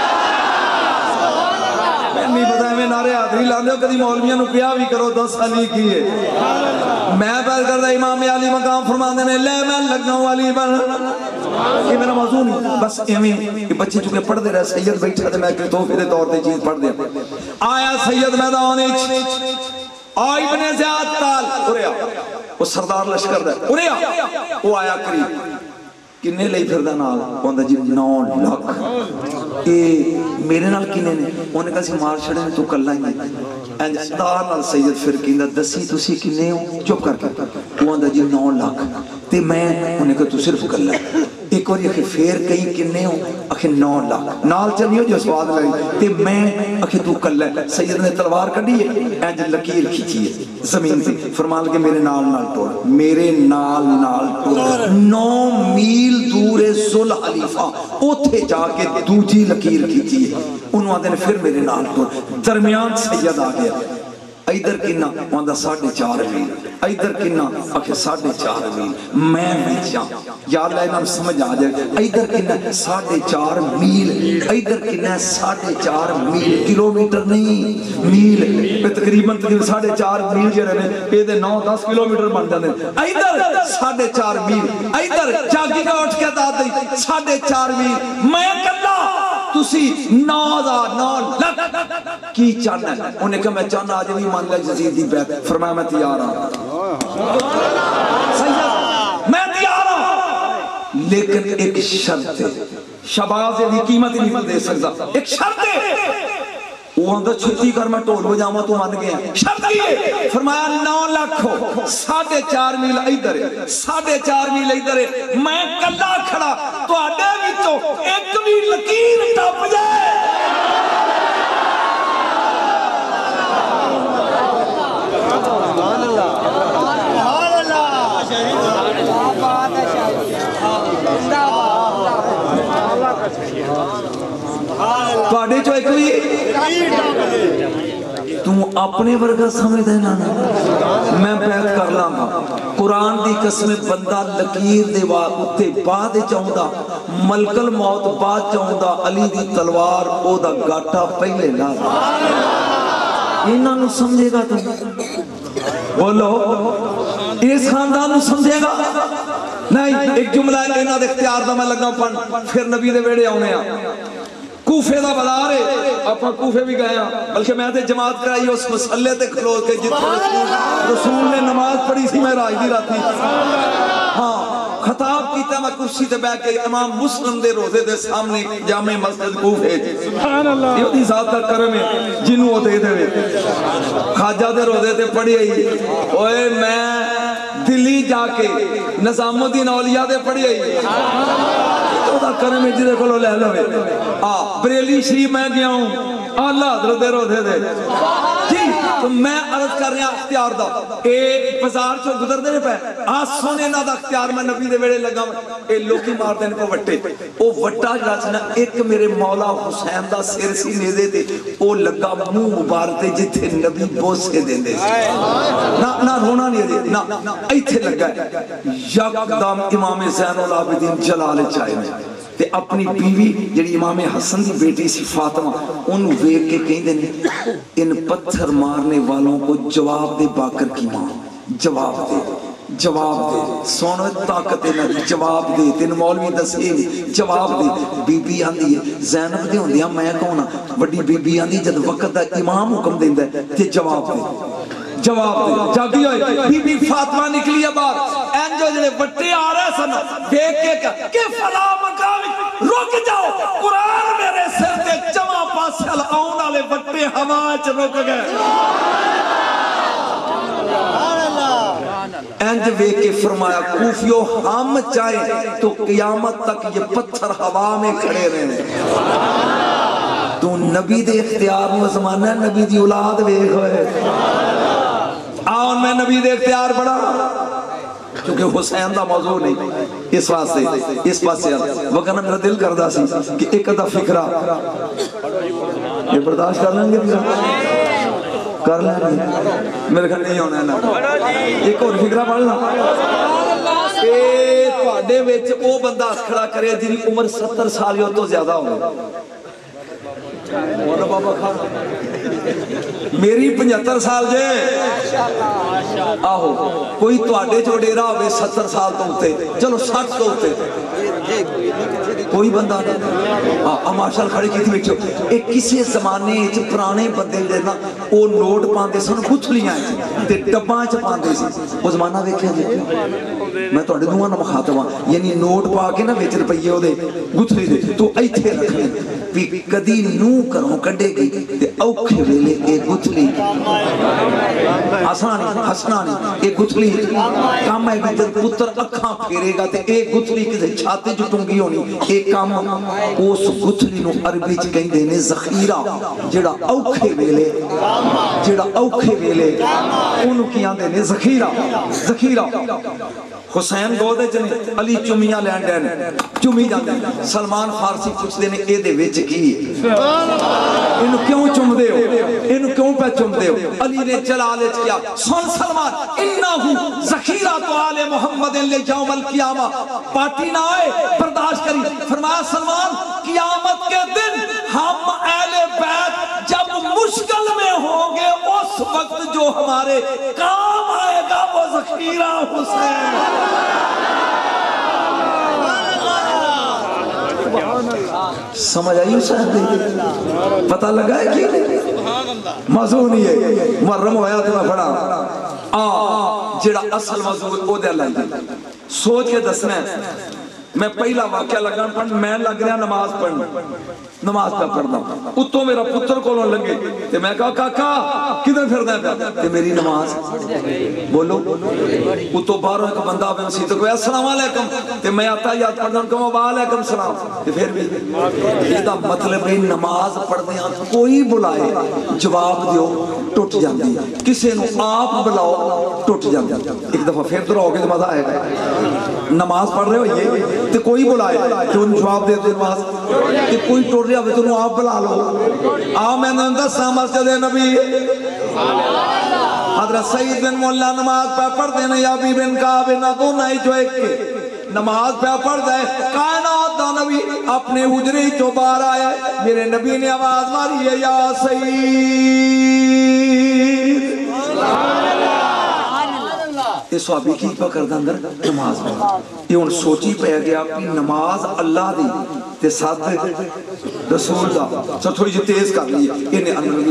نہیں پتا ہے میں نارے آدھری لاندے ہو کدھی مولویاں نو پیا بھی کرو 10 علی کی ہے میں پہل کردہ امام علی مقام فرماندے نے لے میں لگنا ہوں علی بن یہ میرا موضوع نہیں بس ایمیں بچے چکے پڑھ دے رہے سید بیٹھا دے میں کہ توفی دے طور تے چیز پڑھ دے آیا سید میدانیچ آئی بنے زیاد تال اریا وہ سردار لشکر دے اریا وہ آیا قریب کنے لئی پھر دا نال وہاں دا جی 9 لاکھ میرے نال کنے نے انہیں کہا سی مار چھڑے میں تو کلہ ہی نہیں سردار نال سید پھر کہندہ دسی تسی کنے ہو چپ کر کے وہاں دا جی 9 لاکھ تے میں انہیں کہا تو صرف کلہ ہے ایک اور یہ پھر کہیں کنے ہو اکھے 9 لاکھ نال چلیو جو سواد لگی تے میں اکھے تو کلہ ہے سید نے تلوار کڑی ہے اینج لکیر کھیچی ہے زمین سے فرمان لگے میرے نال نال ٹوڑ میرے نال نال ٹوڑ 9 میل دور ذل حلیفہ اوتھے جا کے دوجی لکیر کھیچی ہے انہوں نے پھر میرے نال ٹوڑ درمیان سید آ گیا ایدر کنہ وہاں دا 4.5 میل ایدر کنہ اکھے 4.5 میل میں بیچاں یا اللہ انہوں سمجھ آ جائے ایدر کنہ 4.5 میل ایدر کنہ 4.5 میل کلومیٹر نہیں میل پہ تقریباً 4.5 میل جے رہے پیدے 9-10 کلومیٹر بن جاندے ایدر 4.5 میل ایدر جاگی کا اٹھ کے دا دی 4.5 میل میں کلا تسی 9 لاکھ کی چاہنا ہے انہیں کہا میں چاہنا آج نہیں مان لے جزید دی بیت فرمایا میں تیار ہوں میں تیار ہوں لیکن ایک شرط ہے شباز دی قیمت نہیں دے سکتا ایک شرط ہے وہ اندر چھتی کر میں ٹول بجاما تو مان گیا شرط کیے فرمایا 9 لاکھ ہو 4.5 میل ایدھر ہے 4.5 میل ایدھر ہے میں کلا کھڑا تو آڈے بھی تو ایک بھی لکیر ٹپ جائے پاڑے جو ایک بھی تم اپنے ورگا سمجھ دینا میں بیعت کر لاں قرآن دی قسم بندہ لکیر دے اتے بعد چاہوں ملک الموت بعد چاہوں علی دی تلوار او دا گاٹا پہلے لا انہاں نو سمجھے گا تم بولو اس خاندان نو سمجھے گا نہیں ایک جملہ ہے انہاں دے اختیار دا میں لگا پڑھ پھر نبی دے ویڑے آنے کوفے دا بازار ہے اپنا کوفے بھی گئے ہیں بلکہ میں تے جماعت کرائی اس مسئلے تے کھلو کے جتنے رسول نے نماز پڑھی سی میں راج دی راتی ہاں خطاب کیتا میں کرسی تے بیٹھ کے امام مسلم دے روزے دے سامنے جامع مسجد کوفے سبحان اللہ یہ دی ذات دا کرم ہے جنوں او دے دے خواجہ دے روزے تے پڑھی آئی اوئے میں دلی جا کے نظام الدین اولیاء دے پڑھی آئی تو دا کرم ہے جدے کولو لے لوے بریلی شریف میں گیا ہوں اللہ حضرت دے روزے دے جی تو میں عرض کر رہا اختیار دا ایک بازار چو گزر دے پہ سونے نا دا اختیار میں نبی دے ویڑے لگا اے لوکی مار دے کو وٹے او وٹا جڑا چنا ایک میرے مولا حسین دا سر سی نیزے دے او لگا منہ مبارک جتھے نبی بوسے دے دے نہ رونا نہیں دے نہ ایتھے لگا یکدم امام زین العابدین جلال چاہے تے اپنی بیوی جڑی امام حسن دی بیٹی سی فاطمہ انہوں ویک کے کہیں دینے ان پتھر مارنے والوں کو جواب دے باکر کی ماں جواب دے سونو طاقت نبی جواب دے تین مولوی دسے جواب دے بی بی آندی ہے زینب دے ہوندیا میں کونا وڈی بی بی آندی جد وقت دا امام حکم دیندہ ہے تے جواب دے جاگی ہوئے بی بی فاطمہ نکلی بار اینجو جڑے بٹے آ رہے سن دیکھ کے کہ فلا مقامی رک جاؤ قرآن میرے سر دے جمع پاسل آؤن والے بٹے ہماچ رک گئے اینج وے کے فرمایا کوفیو ہم چاہیں تو قیامت تک یہ پتھر ہوا میں کھڑے رہنے تو نبی دے اختیار میں زمانہ نبی دی اولاد ویک ہوئے آن میں نبی دے اختیار بڑھا کیونکہ حسین دا موضوع نہیں اس واسطے وقت میرا دل کردہ سی کہ ایک ادھا فکرہ یہ برداشت کر لیں گے کر لیں گے میرے گھر نہیں ہونا ہے نا ایک اور فکرہ پڑھنا کہ پاڑے ویچ او بندہ کھڑا کرے جنہی عمر 70 سالیوں تو زیادہ ہوگا مولا بابا خان میری 75 سال جے آہو کوئی تو آڈے جو ڈیرہ ہوئے 70 سال تو ہوتے چلو 60 تو ہوتے کوئی بندہ نہیں ماشاءاللہ کھڑے کی تھی بیٹھو ایک کسی زمانے پرانے بندے دینا وہ نوٹ پاندے سن گتھلیاں تے ڈباں چ پاندے سی وہ زمانہ دیکھیں جی میں تو اڈے دوں نہ مخاطب ہوں یعنی نوٹ پا کے نہ وچ روپیے او دے گتھلی دے تو ایتھے رکھنے بھی کدی نو کروں کڈے گی تے اوکھے ویلے اے گتھلی ہسنا نہیں اے گتھلی کام ہے کہ پتر اکھاں پھیرے گا تے اے گتھلی کسے چھاتے جو ٹنگی ہونی اے کام اس گتھلی نو عربی چ کہیں دینے ذخیرہ جڑا اوکھے ویلے انہوں کی آن دینے ذخیرہ حسین گو دے جنے علی چمیاں لینڈین چمی جاندے سلمان فارسی پوچھ دینے اے دے ویچ کی انہوں کیوں چم دے ہو انہوں کیوں پہ چم دے ہو علی نے جلالت کیا سن سلمان انہوں ذخیرہ تو آل محمد لے یوم القیامہ پارٹی نہ آئے برداشت کری فرمایا سلمان قیامت کے دن ہم اہل بیت جب مشکل میں ہوں گے اس وقت جو ہمارے کام آئے گا وہ ذخیرہ حسین سمجھ آئی حسین پتہ لگا ہے کہ موضوع نہیں ہے محرم ہویا تو میں پڑھا جڑا اصل موضوع او دے اللہ سوچ کے دسنا ہے میں پہلا واقعہ لگا پڑھنا میں لگ رہا نماز پڑھنا نماز پہ پڑھنا اتو میرا پتر کولوں لگے تے میں کہا کاکا کدھر پھردا ہے تے میری نماز بولو اتو باہروں ایک بندہ آوے اسی تو کوئی السلام علیکم تے میں آتا یاد پڑھنا کہوں وعلیکم السلام تے پھر بھی یہ دا مطلب ہے نماز پڑھنے کوئی بلائے جواب دیو ٹوٹ جاندی کسی نو آپ بلاؤ ٹوٹ جاندی ایک دفعہ پھر تو رہو گے تو مزہ آئے گا نماز پڑھ رہے ہو یہ تے کوئی بلائے کہ ان جواب دے نماز کہ کوئی ٹوٹ رہا ہے تو آپ بلا لو میں نے سام مسجد نبی حضرت سعید بن مولا نماز پہ پڑھ دینا یا بی بن کعب نہ دو نہیں جو ایک کے نماز پہ پڑھ دے کائنات دا نبی اپنے حجری جو بار آئے میرے نبی نے آواز ماری ہے یا سعید یہ صحابی کی پکر دا اندر نماز میں یہ ان سوچی پہ گیا اپنی نماز اللہ دی تے ساتھ رسول دا سب تھوڑی جو تیز کر لی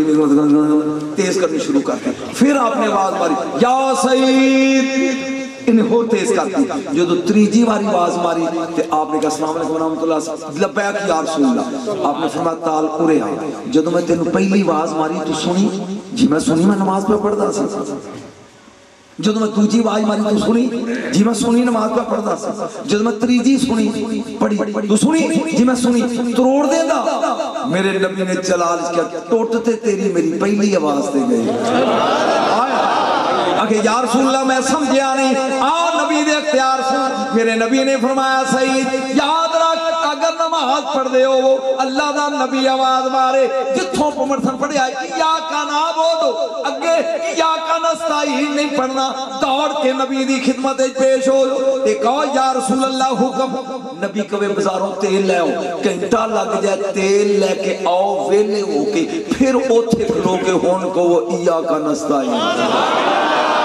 انہیں تیز کرنی شروع کر دی پھر آپ نے آواز ماری یا سعید انہیں ہو تیز کرتی جو تریجی باری آواز ماری تے آپ نے کہا السلام علیکم ورحمۃ اللہ لبیک یا رسول اللہ آپ نے فرمایا تال اورے آ جدو میں تینوں پہلی آواز ماری تو سنی جی میں سنی میں نماز پہ پڑھدا سی جدو میں دوجی آواز ماری تو سنی جی میں سنی نماز پہ پڑھدا سی جدو میں تریجی سنی پڑھی تو سنی جی میں سنی تروڑ دے دا میرے نبی نے جلال اس کیا ٹوٹتے تیری میری پہلی آواز دے گئے کہ یا رسول اللہ میں سمجھیا نہیں آ نبی دے اختیار سے میرے نبی نے فرمایا سعید یاد رکھ اگر نماز پڑھ دے ہو وہ اللہ دا نبی آواز مارے جتھوں پمرسن پڑھے آئے ایاکا نعبدو اگے ایاکا نستعین نہیں پڑھنا دوڑ کے نبی دی خدمت پیش ہو ایک کہو یا رسول اللہ حکم نبی کوے بزاروں تیل لے ہو گھنٹہ لگ جائے تیل لے کے آؤ ویلے ہو کے پھر اوتھے کھلو کے ہون کو وہ ایاکا نستعین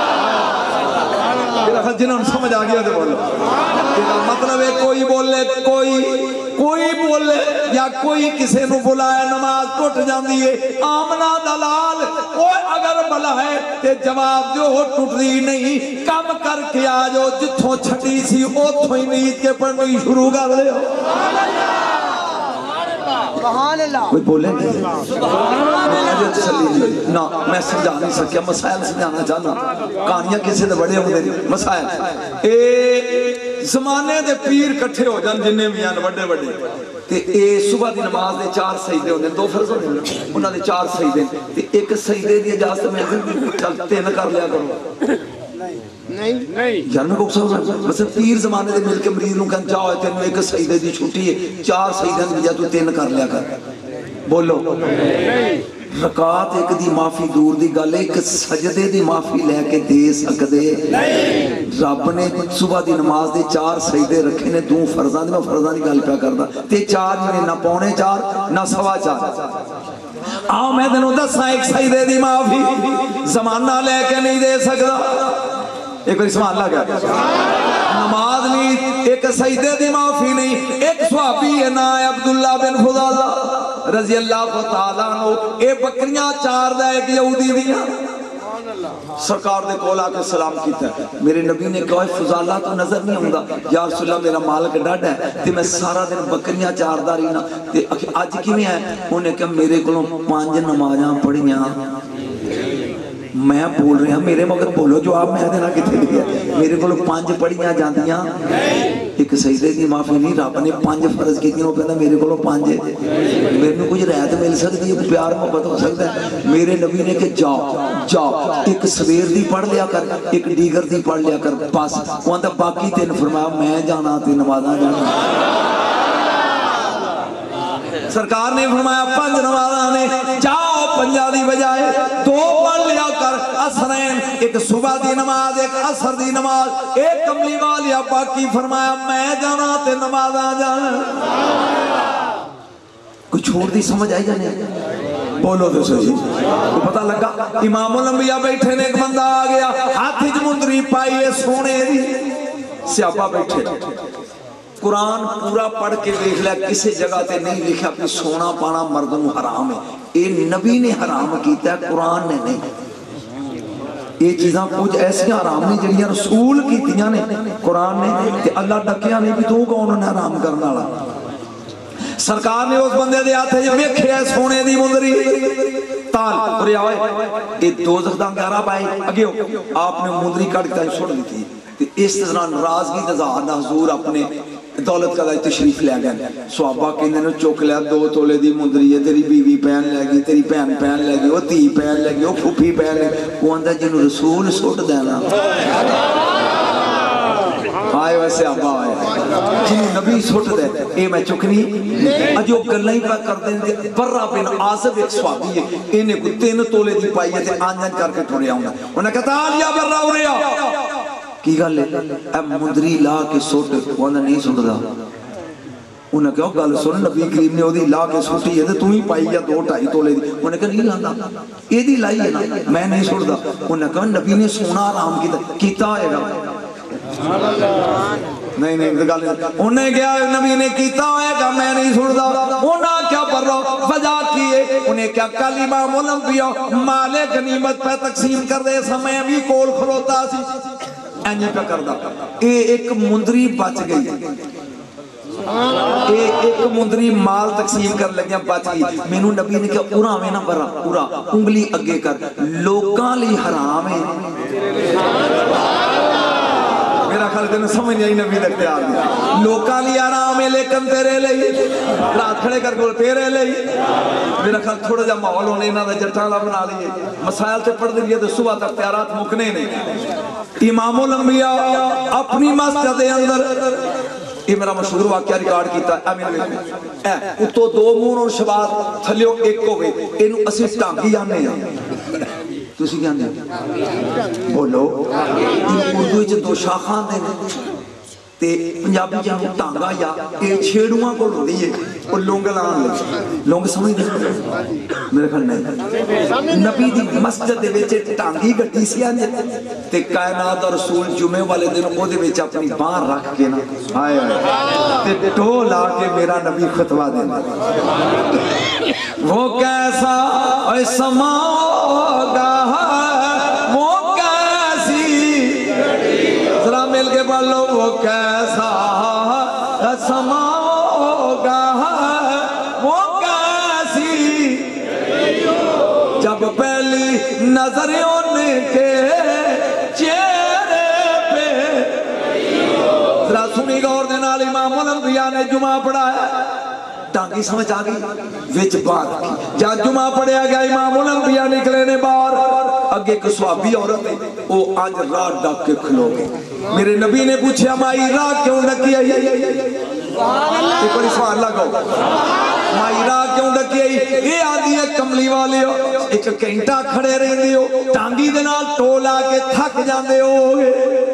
جنہوں نے سمجھ آگیا دے بولو مطلب ہے کوئی بولے کوئی بولے یا کوئی کسے نو بلائے نماز ٹوٹ جاندی ہے آمنہ دلال کوئی اگر بلائے تے جواب جو ہو ٹوٹ دی نہیں کم کر کے آجو جتھوں چھٹی سی اوتھوں ہی نیت کے پڑھنی شروع کر لے کوئی بولے نہیں نا میں سمجھا نہیں سکیا مسائل سمجھانا چاہنا کہانیاں کسی دے بڑے ہوں دے مسائل زمانے دے پیر کٹھے ہو جان جنہیں میاں بڑے بڑے تے صبح دی نماز دے 4 سجدے ہوندے 2 فرض ہوندے انہاں دے 4 سجدے تے ایک سجدے دی اجازت میں چل 3 کر لیا کرو نہیں یار میں کو سمجھ بس پیر زمانے دے مل کے مریض نوں کہن چاہو تینوں ایک سجدے دی چھٹی ہے 4 سجدے دی بجائے تو 3 کر لیا کر بولو رکعت ایک دی معافی دور دی گل ایک سجدے دی معافی لے کے دے سکدے رب نے صبح دی نماز دے 4 سجدے رکھے نے 2 فرضاں دی میں فرضاں دی گل پیا کردا تے 4 نے نہ پونے 4 نہ سوا 4 آؤ میں تینوں دساں ایک سجدے دی معافی زمانہ لے کے نہیں دے سکدا ایک بار سبحان اللہ کہا نماز نہیں ایک سجدے دی معافی نہیں ایک صحابی ہے نا عبداللہ بن فضالہ رضی اللہ تعالیٰ عنہ اے بکریاں 4 دا ایک یہودی دیا سرکار نے کھولا کے سلام کیتا ہے میرے نبی نے کہا فضالہ تو نظر نہیں ہوندا یا رسول اللہ میرا مالک ڈاڈ ہے تے میں سارا دن بکریاں 4 دا رہی نا تے اج کیویں ہے انہیں کہا میرے کولوں 5 نمازاں پڑھیاں میں بول رہا ہوں میرے مگر بولو جواب میں دینا کتے دیا میرے کو 5 پڑھیاں جاندیاں ایک سجدے دی معافی نہیں رب نے 5 فرض کی وہ کہتا میرے کو 5 میرے کو کچھ رعایت مل سکتی ہے پیار محبت ہو سکتا ہے میرے نبی نے کہ جاؤ ایک سویر دی پڑھ لیا کر ایک دیگر دی پڑھ لیا کر بس وہ باقی 3 فرمایا میں جانا تے نمازاں جانا سرکار نے فرمایا 5 نمازاں نے جاؤ 5 دی بجائے 2 پڑھ لیا کر عصرین ایک صبح دی نماز ایک عصر دی نماز ایک کملی والیا باقی فرمایا میں جانا تے نمازاں جانا کوئی چھوڑ دی سمجھ آئی جانے بولو تو صحیح تو پتہ لگا امام الانبیاء بیٹھے نے ایک بندہ آ گیا ہاتھی جمندری پائیے سونے دی سیابہ بیٹھے قرآن پورا پڑھ کے دیکھ لیا کسی جگہ تے نہیں لکھا کہ سونا پانا مردوں حرام ہے اے نبی نے حرام کیتا ہے قرآن نے نہیں یہ چیزاں کچھ ایسی حرام نہیں جنہیاں رسول کیتیاں نے قرآن نے کہ اللہ ڈکیاں نے بھی تو کون انہیں حرام کرنا رہا سرکار نے اس بندے دے آتے جو ویکھے ہے سونے دی مندری تال اور یہ آئے یہ دوزخ دا گہرا پائے اگے ہو آپ نے مندری کڑکتا ہے چھوڑ دی تھی اس طرح ناراضگی نظار حضور اپنے دولت کا تشریف لے گئے صحابہ کہنے نے چوک لیا 2 تولے دی مندری ہے تیری بیوی پہن لے گی تیری پہن پہن لے گی وہ تی پہن لے گی وہ پھوپھی پہن لے گی وہ اندر جنہوں رسول سوٹ دینا آئے ویسے آبا آئے جنہوں نبی سوٹ دے اے میں چکنی اجو گلائیں پہ کر دیں برہ بن عاصب ایک صحابی ہے انہیں کو 3 تولے دی پائی ہے تے آنجن کر کے تھوڑے آؤں انہیں کہتا آلیا برہ ہو رہا کی گل ہے اے مندری لا کے سوٹ وہ نہیں سن دا انہیں کہا گل سن نبی کریم نے وہ دی لا کے سوٹی ہے تو تمہیں پائی یا 2-2.5 تولے دی انہیں کہا نہیں لاندہ یہ دی لائی ہے نا میں نہیں سن دا انہیں کہا نبی نے سونا آرام کیتا ہے گا نہیں انہیں کیا نبی نے کیتا ہے گا میں نہیں سن دا انہیں کیا پر رہا وجہ کیے انہیں کیا کلمہ ملنبیہ مالے غنیمت پہ تقسیم کر دے سمیں بھی کول کھلوتا سی ਇੰਜ ਪਿਆ ਕਰਦਾ ਇਹ ਇੱਕ ਮੁੰਦਰੀ ਬਚ ਗਈ एक मुंदरी माल तकसीम कर लगे बच गई मैनू नबी ने कहा उरा में ना बरा उरा उंगली अगे कर लोकां लई हराम है मेरा ख्याल तेन समझ नहीं आई नबी तक तैयार नहीं लोकां लई हराम है लेकिन तेरे लई रात खड़े कर बोल तेरे लई मेरा ख्याल थोड़ा जा माहौल होने इन्हां दा जट्टां दा बना लईए मसाइल ते पढ़ दईए तो सुबह तक तैयारात मुकने ने इमामुल अंबिया अपनी मस्जिद दे अंदर ये मेरा मशहूर वाक्य रिकॉर्ड किया उत्तों दो मून और शबाद थल्यों एक होवे इनू असीं टांगी आने तुसीं क्या आने बोलो उर्दू विच दो शाखां ने ते पंजाबी च टांगा या ये छेड़ुआं कोल हुंदी है और लोंग लाण लई लोंग समझदे मेरे ख्याल नहीं नबी दी मस्जिद दे विच टांगी गड्डी सी अंज ते कायनात दा रसूल जुमे वाले दिन ओदे विच अपनी बांह रख के ना हाय हाय ते ढो ला के मेरा नबी खुतबा देंदा वो कैसा ओए समा होगा वो कैसी जरा मिल के पढ़ लो वो कैसा समा होगा वो कैसी जब पहली नजर उनके चेहरे पे जरा सुनी गौर दे नाल इमामुल अंबिया ने जुमा पढ़ाया टांगी समझ आ गई विच बात जा जुमा पढ़िया गया इमामुल अंबिया निकले ने बाहर अगे एक सवाबी औरत है वो आज रात डाक के खलो गई मेरे नबी ने पूछा माई रात क्यों डकी आई एक बार सवाल लगाओ माई रात क्यों डकी आई ये आदि है कमली वाले हो एक घंटा खड़े रहंदे हो टांगी दे नाल टोल आके थक जांदे होगे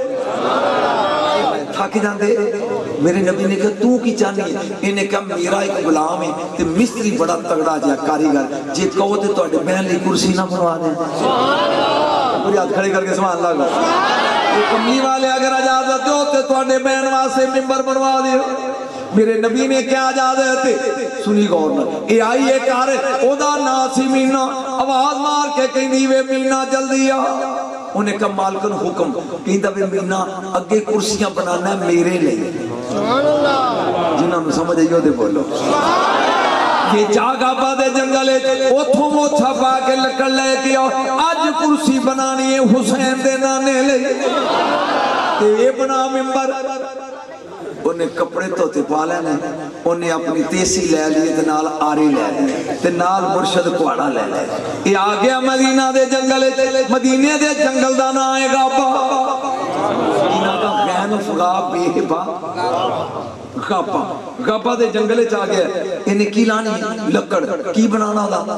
थक जाते मेरे नबी ने कहा तू की चाहनी है इन्हें कहा मेरा एक गुलाम है ते मिस्त्री बड़ा तगड़ा जिहा कारीगर जे कहो तो तुहाडे बहन ली कुर्सी ना बनवा दे पूरी हाथ खड़े करके सवाल लागो कमली वाले अगर इजाजत हो तो तुहाडे बहन वास्ते मिंबर बनवा दियो मेरे नबी ने क्या इजाजत है सुनी गौर नाल ए आई है घर ओदा नाम सी मीना आवाज मार के कहंदी वे मीना जल्दी आ उन्हें कहा मालकन हुक्म कहता भी मीना अगे कुर्सियां बनाना मेरे लिए जिन्होंने समझ आई बोलो ये जागाबा दे जंगल उथों मोछा पा के लकड़ लेके आओ अज कुर्सी बनानी है हुसैन दे नाने ले बना मिंबर उन्हें कपड़े धोते पा लेने उन्हें अपनी तेसी ले ली ते नाल आरी ले ली ते नाल मुर्शद कुआड़ा ले ले ये आ गया मदीना दे जंगल मदीने दे जंगल दा नाम है गाबा मदीना दा गैन फगा बेहबा गाबा गाबा दे जंगल च आ गया इन्हें की लानी लकड़ की बनाना दा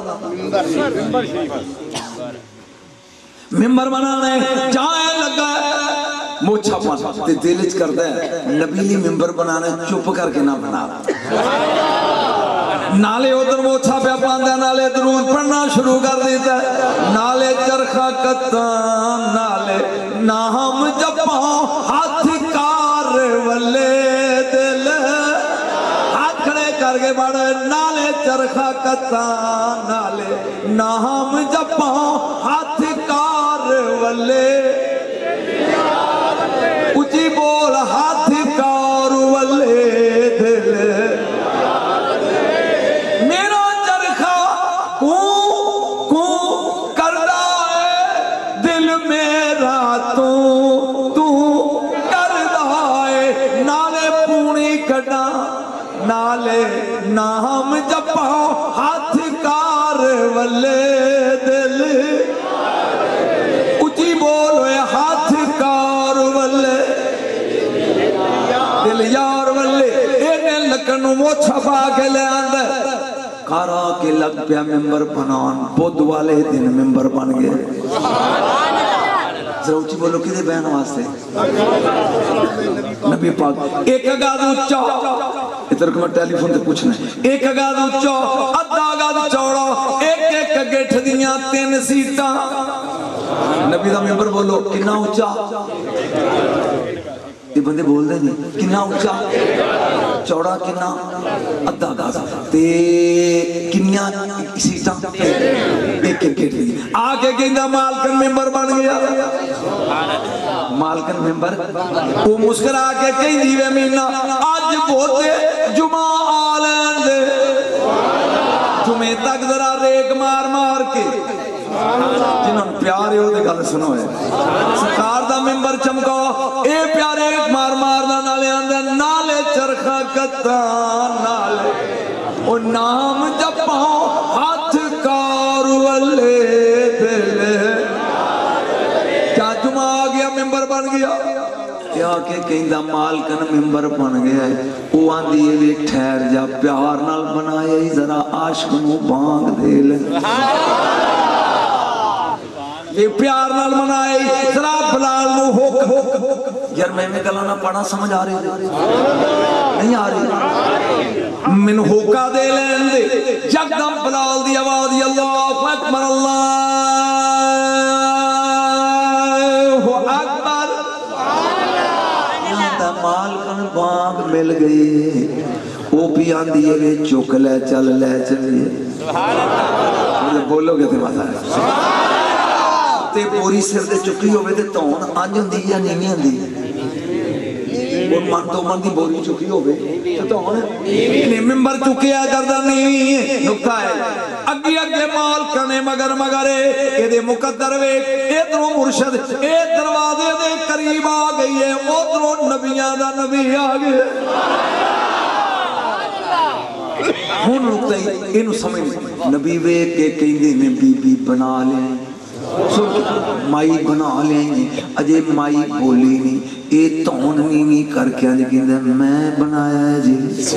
मिंबर बनाना है जाए लगा मोछा पास दिल च करदा है नबीली मिंबर बनाना चुप करके ना बना नाले उधर मोछा पे पांदा नाले दरूद पढ़ना शुरू कर देता नाले चरखा कत्ता नाले नाम जपा हाथ कार वल्ले दिल हाथ खड़े करके बड़े नाले चरखा कत्ता नाले नाम जपा हाथ कार वल्ले उची बोल हाथ कार वल्ले दिल मेरा चरखा कू करदा है दिल मेरा तू करदा है नाले पूनी कड़ा नाले नाम जपा हाथ कार वल्ले दिल उची बोल हाथ कार वल्ले दिल यार वल्ले इन्हें लकड़ नूं मोछा पा के ले आंदा कारा के लग पिया मिंबर बनान बुध वाले दिन मिंबर बन गए जरा उच्ची बोलो किदे बहन वास्ते नबी पाक एक गज उच्चा इधर को मैं टेलीफोन पे पूछना एक गज उच्चा अद्धा गज चौड़ा एक एक गिठ दियां 3 सीटां नबी दा मिंबर बोलो कितना उच्चा ये बंदे बोल दे नहीं कितना उच्चा चौड़ा कितना अद्धा गज ते किन्नियां सीटां एक एक गिठ आके कहंदा मालकन मिंबर बन गया मालकन मेंबर वो मुस्कुरा के कहंदी वे मीना अज बोते जुमा आ लैन दे जुमे तक जरा रेक मार मार के जिन्होंने प्यार है वो गल सुनो है सरकार दा मेंबर चमकाओ ए प्यारे मार मार दा नाले आंदा नाले चरखा कत्ता नाले ओ नाम जपाओ हाथ कार वल्ले क्या जुमा आ गया मेंबर बन गया क्या के कहंदा मालकन मेंबर बन गया है वो आंदी है वे ठहर जा प्यार नाल बनाया ही जरा आशिक नूं बांग दे ले ये प्यार नाल मनाए जरा बलाल नु हुक यार मैं गल्लां ना पढ़ा समझ आ रही नहीं आ रही मैनू होका दे लैन दे यकदम बलाल दी आवाज अल्लाहु अकबर अल्लाहु अकबर दा मालकन बांग मिल गई वो भी आंदी है वे चुक ले चलिए सुभान अल्लाह बोलोगे तो मजा है ते बोरी सिर ते चुकी होवे ते धौन अंज हुंदी या नीवी हुंदी वो मन तो मन दी बोरी चुकी होवे ते धौन नीवी मेंबर चुकिया करदा नीवी नुक्ता है अगे अगे मालक ने मगर मगर एदे मुकद्दर वे इधरों मुर्शिद ए दरवाजे दे करीब आ गई है उधरों नबियां दा नबी आ गया हुन नुक्ता इनु समझ नबी वे के कहंदे ने बीबी बना ले माई बना लेंगे अजे माई बोली नहीं ये धौन नीवी करके कहंदा मैं बनाया जी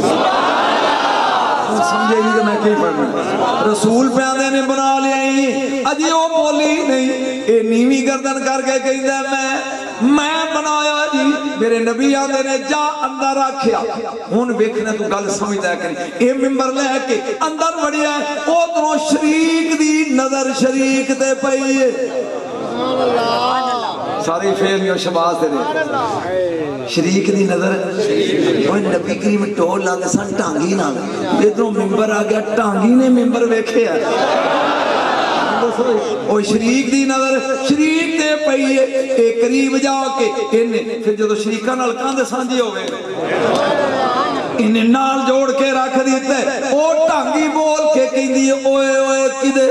समझे नहीं तो मैं की पढ़ना रसूल प्यादे ने बना लिया अजे वो बोली नहीं ये नीवी गर्दन करके कहंदा मैं बनाया जी मेरे नबी आंदे ने जा अंदर रखिया हुन वेखना तू गल समझदा करी ए मिंबर लेके अंदर वड़िया उधरों शरीक दी नजर शरीक ते पई है सारी फेल यो शबाज तेरे शरीक दी नजर ओए नबी करीम टोल लांदे सन टांगी नाल इधरों मिंबर आ गया टांगी ने मिंबर वेखिया ओ शरीक दी नजर शरीक ते पई है ए करीब जाके इन्ने फिर जदों शरीकां नाल कंध सांझी होवे इन्ने नाल जोड़ के रख दित्ते ओ टांगी बोल के कहंदी ओए ओए किदे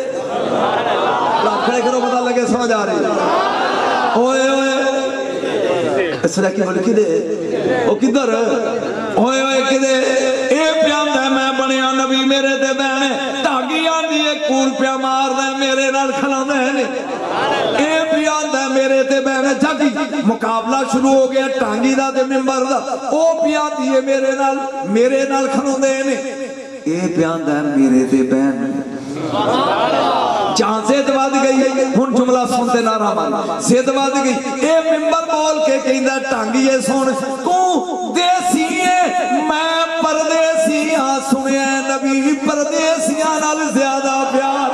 खड़े करो पता लगे समझ आ रही ओए ओए इसरा की बोल किदे ओ किधर ओए ओए किदे ए प्यांदा मैं बनया नबी मेरे ते बहने टांगी आंदी है कून पिया मारदा मेरे नाल खलांदा है ने ए भी आंदा मेरे ते बहने जागी मुकाबला शुरू हो गया टांगी दा ते मिंबर दा ओ भी आंदी है मेरे नाल खलोंदे ने ए भी आंदा मेरे ते बहन जहां जिद वध गई हुन जुमला सुनते नारा मार जिद वध गई ए मिंबर बोल के कहंदा टांगीए सुन तू देसी है मैं परदेसी हां सुनिया नबी परदेसियां नाल ज्यादा प्यार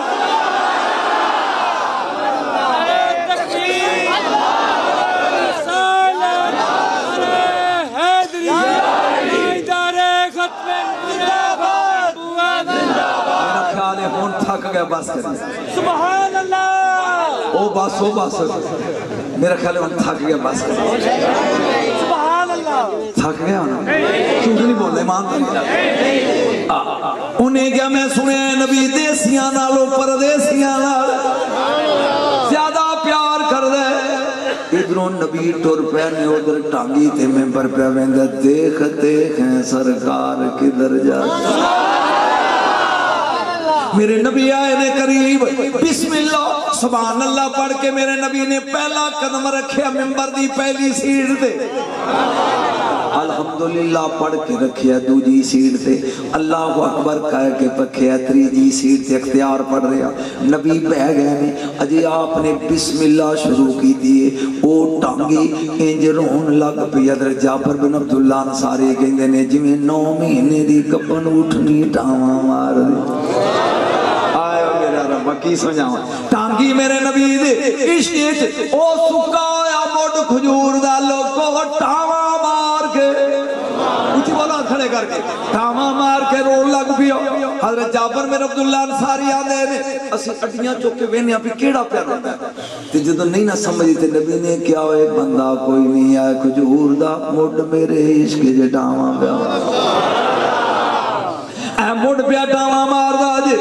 थक गया बस सुभान अल्लाह ओ बस मेरा ख्याल है थक गया बस सुभान अल्लाह थक गया ना झूठ नहीं बोलना ईमानदारी उन्हें क्या मैं सुने नबी देसियां नालों परदेसियां नाल ज्यादा प्यार कर दे इधरों नबी टुर पे ने उधर टांगी ते मेंबर पे वेंदा देख हैं सरकार किधर जाता मेरे नबी आए ने करीब बिस्मिल्लाह सुभान अल्लाह पढ़ के मेरे नबी ने पहला कदम रखिया मिंबर दी पहली सीट पे अल्हम्दुलिल्लाह पढ़ के रखिया दूजी सीट पे अल्लाह अकबर कह के पखिया तीजी सीट से इख्तियार पढ़ रहा नबी बह गए ने अजे आपने बिस्मिल्लाह शुरू की दिए ओ टांगी इंज रोन लग पई हज़रत जाफर बिन अब्दुल्ला अंसारी कहंदे ने जिवें 9 महीने दी कपन उठनी टावा मार की समझावा टांगी मेरे नबी दे इश्क विच ओ सुक्का होया मुड खजूर दा लोको टावा मार के उची बोला खड़े करके टावा मार के रोन लग पियो हज़रत जाफर बिन अब्दुल्ला अंसारी आंदे ने असि अड्डियां चुक के वेन्ने भी केड़ा प्यार होंदा تے جدوں نہیں نہ سمجھی تے نبی نے کیا ہوئے بندہ کوئی نہیں ہے کھجور دا مڈ میرے عشق دے ڈاواں پیا اے مڈ پیا ڈاواں ماردا جے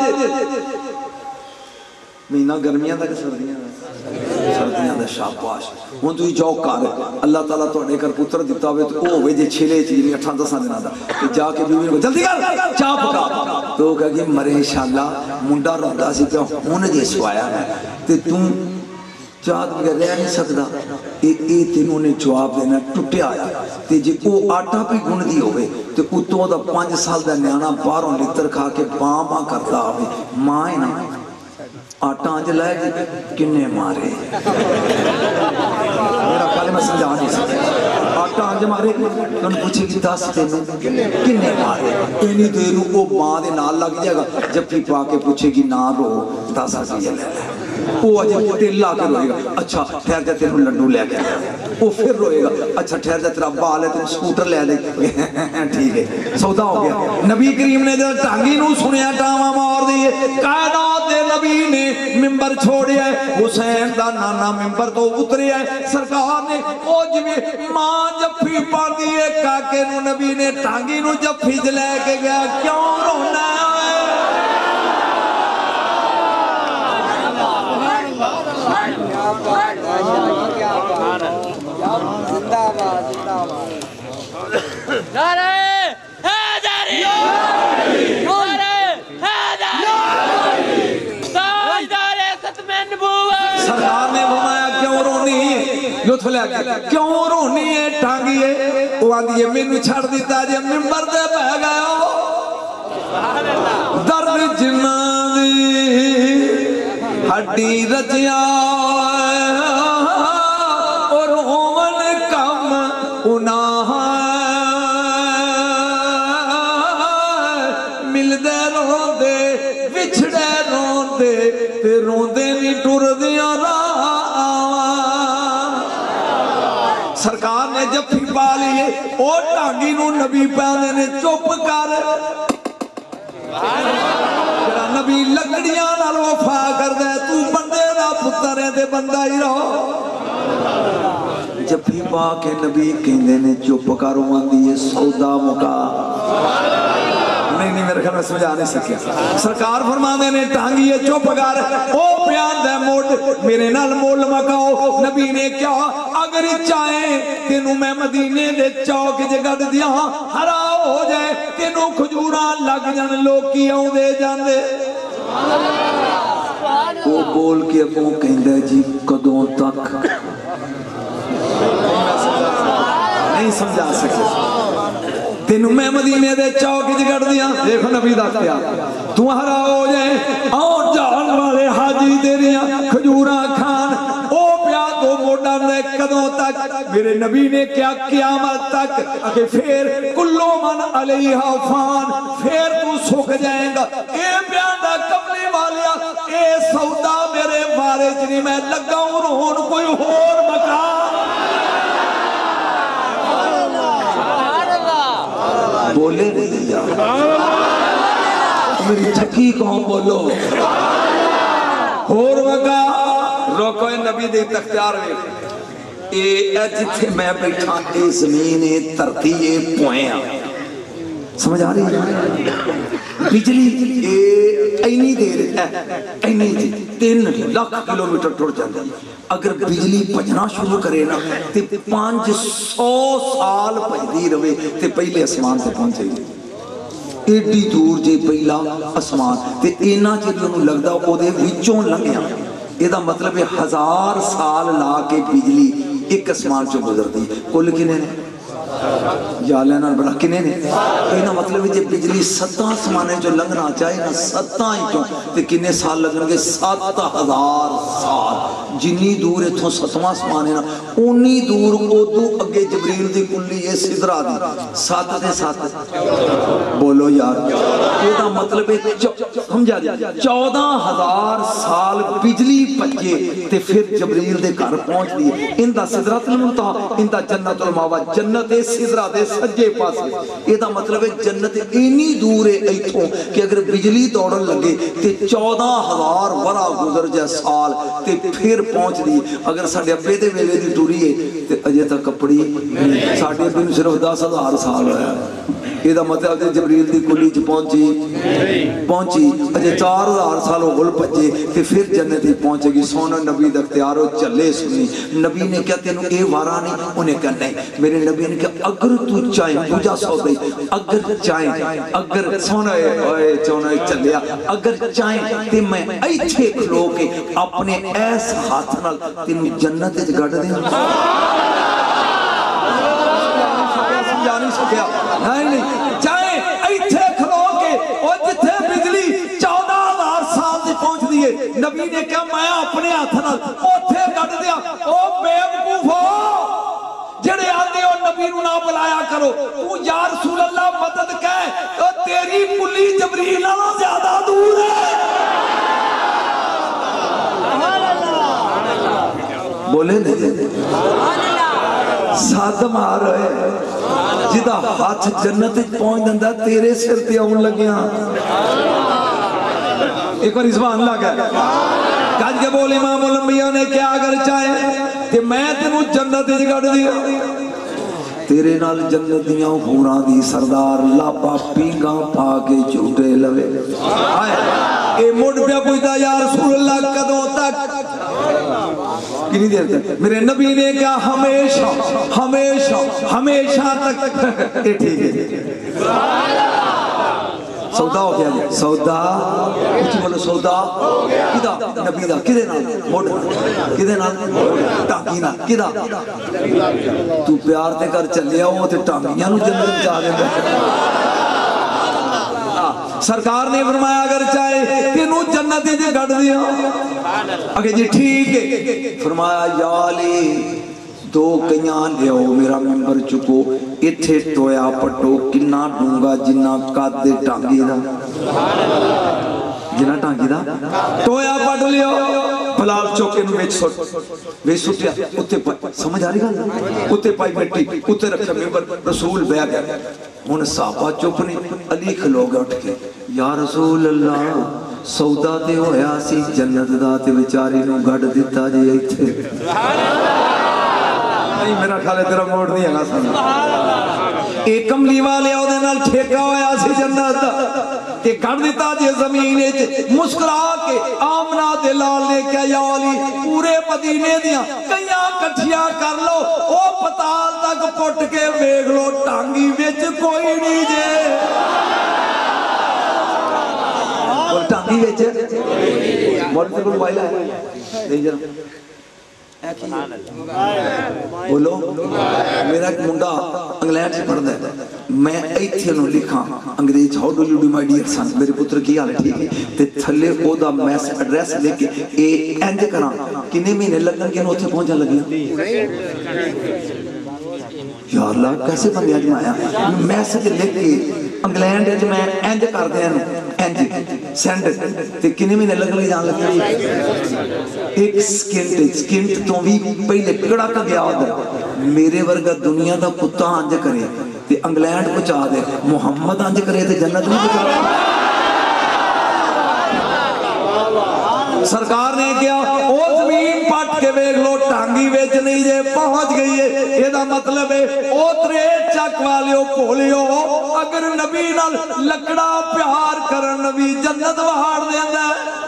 مہینہ گرمیاں دا کہ سردیاں دا سردیاں دا شاباش ہن تسی جاؤ گھر اللہ تعالیٰ تہاڈے گھر پتر دتا ہوئے تے او ہوئے جے چھلے چیز 8-10 دناں دا تے جا کے بیوی کو جلدی کر چاہ پکا تو وہ کہے گی مرے انشاءاللہ منڈا روندا سی پیا ہن جے سوایا ہے تے تم چاہت بغیر رہ نہیں سکدا اے تینوں نے جواب دینا ٹوٹیا آیا تے جے او آٹا بھی گندی ہوئے تے اتوں دا 5 سال دا نیانا باہروں لتر کھا کے باں کرتا ہوئے ماں ہے نا آٹا آنج لائے گی کنے مارے میرا پہلے میں سمجھا نہیں سکتا آٹا آنج مارے گی تو انہوں پوچھے گی 10 دن کنے مارے اینی دیرو وہ ماں دے نال لگ جائے گا جب پھر پا کے پوچھے گی نہ رو 10 روپیہ لے لے وہ اجے تیل لا کے روئے گا اچھا ٹھہر جا تینوں لڈو لے کے وہ پھر روئے گا اچھا ٹھہر جا تیرا بال ہے تینوں سکوٹر لے دے ٹھیک ہے سودا ہو گیا نبی کریم نے جب ٹانگی نو سنیا ٹاواں مار دیئے کائنات دے نبی نے ممبر چھوڑیا ہے حسین دا نانا ممبر تو اتریا ہے سرکار نے او جویں ماں جفی پا دیئے کاکے نو نبی نے ٹانگی نو جفی جلے کے گیا کیوں رونا ہے نعرہ حیدری نعرہ حیدری تاجدار ختم نبوت سرکار نے فرمایا کیوں رونی ہے لطف لے کے کیوں رونی ہے ٹانگی ہے وہ آدھی ہے میں نے چھڑ دیتا جے ممبر دے بہ گیا درد جنان دی ہڈی رجیا اور ہومن کم اناہ ملدے رون دے وچھڑے رون دے تے رون دے نہیں ٹور دیا سرکار نے جب پھر پا لیے او ٹانگی نو نبی پہنے نے چپ کر نبی لکڑیاں نال وفا کر دے تو بندے دا پتر ہے دے بندہ ہی رہو جب بھی پا کے نبی کہندے نے چپ کر دیئے سودا مکا نہیں میرے خیال میں سمجھا نہیں سکیا سرکار فرمانے نے ٹانگیے چپ کر او پیان دے موڑ میرے نال مول مکاؤ نبی نے کیا اگر چاہیں تینوں میں مدینے دے چوک جگڑ دیا ہرا ہو جائے تینوں کھجوران لگ جان لوگ کی آؤں دے جان دے وہ بول کے وہ کہندے جی قدوں تک نہیں سمجھا سکے تینوں میں مدینے دے چوک جگڑ دیا دیکھو نبی دا کیا تو ہرا ہو جائے اور جان والے حاجی دیریاں کھجورہ کھان او پیا دو موڑا نے قدوں تک میرے نبی نے کیا قیامت تک کہ پھر کلو من علیہ فان پھر تو سکھ جائیں گا اے پیاندہ کملی والیا اے سودا میرے بارے جنی میں لگاؤں رہون کوئی اور مکان بولے نہیں جا میری چھکی کہوں بولو اور وگا روکوئے نبی دے تختیار میں اے جتھے میں بیٹھا اے زمین ترتیے پوئیاں سمجھ آ رہی ہے بجلی اینی دیر اینی 3 لاکھ کلومیٹر ٹوڑ جاندی اگر بجلی پجنا شروع کرے نا تے 500 سال پجدی روے تے پہلے اسمان سے پہنچے گی ایڈی دور جے پہلا اسمان تے اینا چیزوں نو لگدا او دے وچوں لنگیا یہ مطلب ہے 1000 سال لا کے بجلی ایک اسمان چو گزر دی کل کنے نے یا لینا بڑا کنے نے اینا مطلب ہے جب بجلی 7 آسمانے جو لنگنا چاہے نا 7 ہی کیوں تے کنے سال لگن گے 7000 سال جنی دور ہے تھو 7 آسمانے نا انہی دور او دو اگے جبریل دی کلی یہ صدرہ دی 7 دے 7 بولو یار اینا مطلب ہے سمجھا جا 14000 سال بجلی پجے تے پھر جبریل دے گھر پہنچ دیئے اندہ صدرات المنتہا اندہ جنت الماوہ جنت दे सिदरा दे सज्जे पासे। ਇਹਦਾ ਮਤਲਬ ਹੈ जन्नत इन्नी दूर है इथों कि अगर बिजली दौड़न लगे तो 14,000 वरा गुजर जाए साल ते फिर पहुंचदी। अगर साडे अब्बे दे वेले दी टुरी है ते अजे तक कपड़ी साडे अब्बे नूं सिर्फ 10,000 साल होया। ਇਹਦਾ मतलब है जबरील दी कुली च पहुंची अजे 4,000 साल हो गुल भजे ते फिर जन्नत ही पहुंचेगी। सोना नबी दा इख्तियार हो चले सुनी। नबी ने क्या तेनू ए वारा नहीं? उन्हें कहा नहीं। मेरे नबी ने कहा अगर तू चाहे दूजा सौदा अगर चाहे अगर सोना चौना चलिया अगर चाहे ते मैं इत्थे खलो के अपने ऐस हाथ नाल तेनू जन्नत च गड़ दें। नहीं चाहे इत्थे खलो के और जिथे बिजली 14,000 साल से पहुंचती है। नबी ने कहा मैं अपने हाथ नाल ओथे गड़ दिया। ओ बेवकूफो जेड़े आंदे हो नबी नूं ना बुलाया करो। तू या रसूल अल्लाह मदद कह तो तेरी कुली जबरील नालों ज्यादा दूर है। बोले नहीं सद मार है जिदा हाथ जन्नत पहुंच जाता तेरे सिर ते आउण लग्या। एक बार ज़बान लगा गज के बोल इमामुल अंबिया ने क्या अगर चाहे कि मैं तेनू जन्नत च गड़ दिया। तेरे नाल जन्नत दियां हूरां दी सरदार लापा पींगा पा के झूठे लवे। ए मुड़ पे पूछदा या रसूल अल्लाह कदों तक? कितनी देर तक? मेरे नबी ने कहा हमेशा हमेशा हमेशा तक। ये ठीक है सौदा हो गया। सौदा कुछ बोलो सौदा किदा नबी दा किदे नाल मोड़ किदे नाल टांगी नाल किदा तू प्यार ते कर चलिया वो ते टांगियां नु जन्नत जा देंदा। सरकार ने फरमाया अगर चाहे तेनू जन्नत च गड़ दिया। अगे जी ठीक है। फरमाया या अली दो कइयां लियो मेरा मेंबर चुको इत्थे टोया पटो किन्ना डूंगा जिन्ना कद टांगी दा जिन्ना टांगी दा टोया पट लियो। बलाल चौके नु विच सुटिया उत्ते समझ आ रही गल उत्ते पाई मिट्टी उत्ते रखा मेंबर रसूल बैठ गया। हुण साहबा चुप नहीं। अली खलो गया उठ के या रसूल अल्लाह सौदा ते होया सी जन्नत दा ते बेचारी नु गड़ दिता जे इत्थे। नहीं मेरा ख्याल है तेरा मोड़ नहीं है सन। एक कमली वाले ओदे नाल ठेका होया सी जन्नत दा ते गड़ दिता जे जमीन विच। मुस्कुरा के आमना दे लाल ने कहा या अली पूरे मदीने दियां कईयां कठियां कर लो ओ पताल तक पुट के वेख लो टांगी विच कोई नहीं जे। टांगी विच मोड़ ते कोई मोबाइल है नहीं जरा बोलो। मेरा एक मुंडा इंग्लैंड से पढ़ता है मैं इत्थे नु लिखा अंग्रेज how do you do my dear son मेरे पुत्र की हाल ठीक है ते थल्ले ओदा मैस एड्रेस लिख के ए इंज करा किन्ने महीने लगन के ओथे पहुंचन लगे। या अल्लाह कैसे बंदे अजमाया मैसेज लिख के इंग्लैंड च मैं इंज कर दिया इंज सेंड ते किन्ने महीने लगन जान लगे। एक स्किंट तो भी पहले कड़क गया उधर मेरे वर्गा दुनिया का कुत्ता अंज करे ते इंग्लैंड पहुंचा दे मुहम्मद अंज करे ते जन्नत नहीं पहुंचा। सरकार ने क्या ओ जमीन पट के वेख लो टांगी विच नहीं जे पहुंच गई है। एदा मतलब है ओ त्रे चक वालियो भोलियो अगर नबी नाल लकड़ा प्यार करन नबी जन्नत वहाड़ देंदा।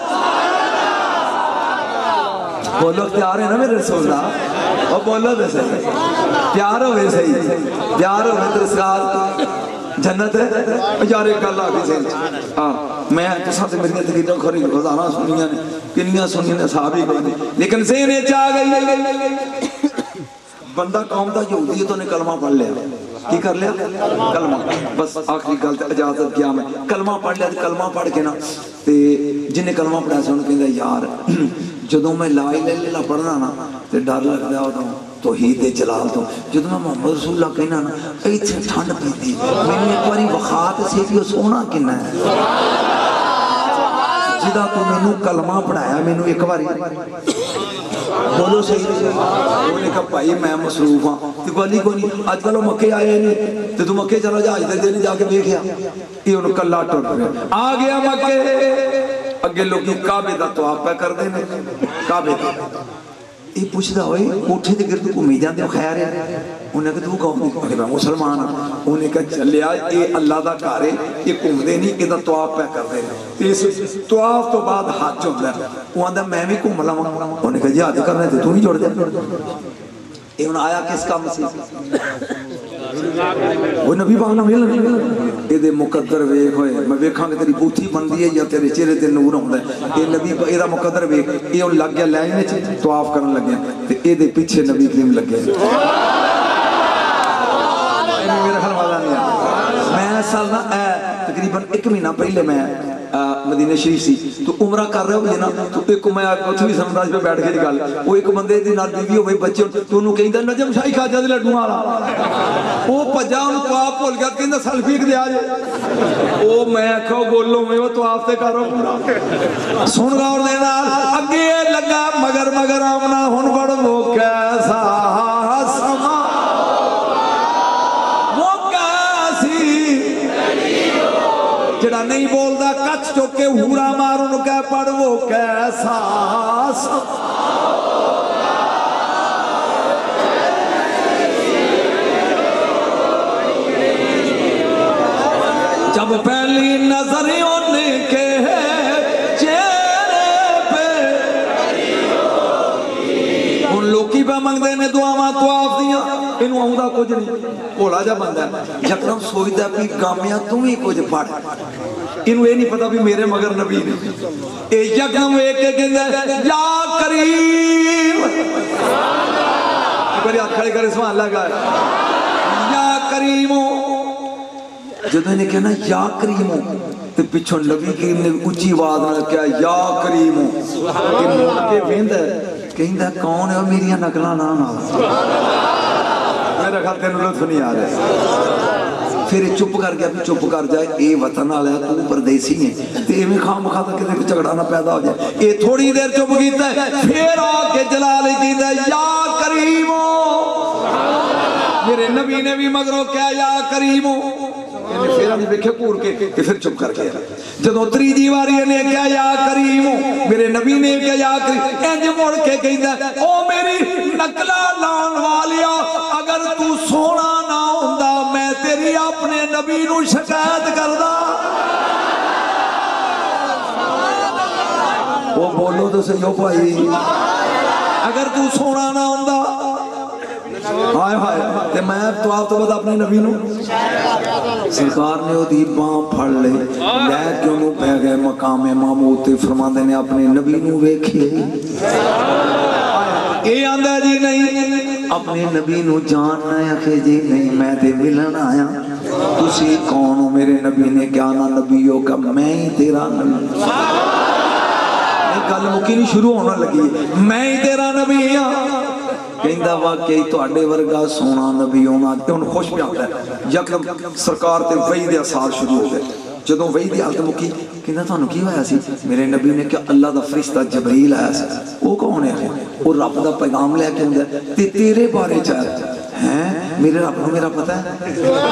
बोलो प्यार है ना मेरे रसूल दा और बोलो तो सही प्यार होवे सही प्यार होवे तो सरकार जन्नत है। यार एक गल आ गई सही हां मैं तो साथ मेरी तकरीरें खरी रोजाना सुनियां ने किन्नियां सुनियां ने साहब ही कोई लेकिन ज़हन च आ गई बंदा कौम दा यहूदी तो ने कलमा पढ़ लिया की कर लिया कलमा बस आखिरी गल इजाजत क्या मैं कलमा पढ़ लिया कलमा पढ़ के ना ते जिन्हें कलमा पढ़ा सुन कहंदा यार जदों मैं ला इलाहा इल्लल्लाह पढ़ना ना ते डर लगदा उदों तौहीद दे जलाल तो जदों मैं मोहम्मद रसूलुल्लाह कहना ना इत्थे ठंड पैंदी मैनूं एक बारी विखा ते सी कि सोहना किन्ना है जिदा तू मैनूं कलमा पढ़ाया मैनूं एक बारी بولو صحیح انہوں نے کہا بھائی میں مصروف ہاں تو گلی کو نہیں آج کل وہ مکے آئے نہیں تو مکے چلا جا آج دے جا کے دیکھیا یہ انہوں کلا ٹوٹ رہے آ گیا مکے اگے لوگی کعبے دا طواف پہ کر دے کعبے دا یہ پوچھتا ہوئے کوٹھے دے گرد گھومی جاندے ہو خیر ہے انہیں کہا تو کہوں گی میں مسلمان انہیں کہا چلیا یہ اللہ دا کارے یہ گھوم دے نہیں یہ دا طواف پہ کر دے اس طواف تو بعد حج ہوتا ہے وہ آندہ میں بھی گھوم لاؤں انہیں کہا جی حج کرنے تو نہیں جوڑ دے یہ انہیں آیا کس کام سے وہ نبی پاک نہ ملنا یہ دے مقدر ویک ہوئے میں ویکھاں کہ تیری بوتھی بن دی ہے یا تیرے چہرے تے نور ہوندا ہے یہ نبی یہ دا مقدر ویک یہ لگ گیا لائن وچ طواف کرن لگے تے اے دے پیچھے نبی کریم لگے میرا خیال والا نہیں میں سال نہ تقریباً 1 مہینہ پہلے میں مدینہ شریف سی تو عمرہ کر رہے ہوئے نا تو ایک میں اتھوی سمنداج پہ بیٹھ کے نکال وہ ایک بندے دی نال بیوی ہوئے بچے تو انہوں کہیں دا نجم شاہی خواجہ دے لڈوں والا وہ پجا ان کو آپ بول گیا کہیں دا سلفی دے آجے وہ میں کہو گولوں میں وہ تو آپ سے کرو پورا سن گا اور دینا اگے لگا مگر آمنا ہن بڑھ وہ کیسا سما جڑا نہیں بولدا کچھ چوکے ہورا مارن کے پڑھ وہ کیسا جب پہلی نظر ان کے چہرے پہ ان لوکی پہ منگ دینے دعاواں طواف دیاں انہوں آؤں کچھ نہیں بولا جا بندہ ہے یکرم سوچتا ہے بھی گامیاں تم ہی کچھ پڑھ انہوں یہ نہیں پتا بھی میرے مگر نبی نے اے یکرم ایک کے کہتا ہے یا کریم بڑی ہاتھ کھڑے کرے سبحان اللہ کا یا کریمو جدو انہیں کہنا یا کریمو تو پچھوں نبی کریم نے اچھی آواز میں کہا یا کریمو کہ موڑ کے بیند ہے کہندہ کون ہے میری نقلہ نہ میرا خیال تینوں لطف نہیں آ رہے پھر چپ کر گیا چپ کر جائے اے وطن آلے تو پردیسی ہیں تے میں خام بخاطا کسی کو چگڑانا پیدا ہو جائے اے تھوڑی دیر چپ کیتا ہے پھر آ کے جلال کیتا ہے یا کریمو میرے نبی نے بھی مگروں کیا یا کریمو پھر ہم نے بیکھے پور کے پھر چپ کر گیا جدو تری دیواری نے کیا یا کریمو میرے نبی نے کیا یا کریم انج مڑ کے کہتا ہے او میری نقلہ لان والیا اگر تو سونا نہ ہوندہ میں تیری اپنے نبی نو شکایت کردہ وہ بولو تو سیو پائی اگر تو سونا نہ ہوندہ ہائے ہائے تے میں تو آپ تو بدا اپنے نبی نو سرکار نے وہ دی باں پھڑ لے لے کے انہوں پہ گئے مقام محمود تے فرماندے نے اپنے نبی نو ویکھے اے آندہ جی نہیں اپنے نبی نو جاننا ہے کہ جی نہیں میں تے ملن آیا تسی کون ہو میرے نبی نے کیا نا نبیوں کا میں ہی تیرا نبی گل مکی نہیں شروع ہونا لگی میں ہی تیرا نبی ہاں کہندہ واقعی تو اڈے ورگا سونا نبی ہونا ان خوش بھی آتا ہے یکم سرکار تے وحی دے اثار شروع ہو گئے جدوں وحی دی حالت مکی کہندہ تو انہوں کی ہویا سی میرے نبی نے کیا اللہ دا فرشتہ جبریل آیا سی وہ کون ہے وہ رب دا پیغام لے کے ہوں گے تے تیرے بارے چاہے ہیں میرے رب نے میرا پتہ ہے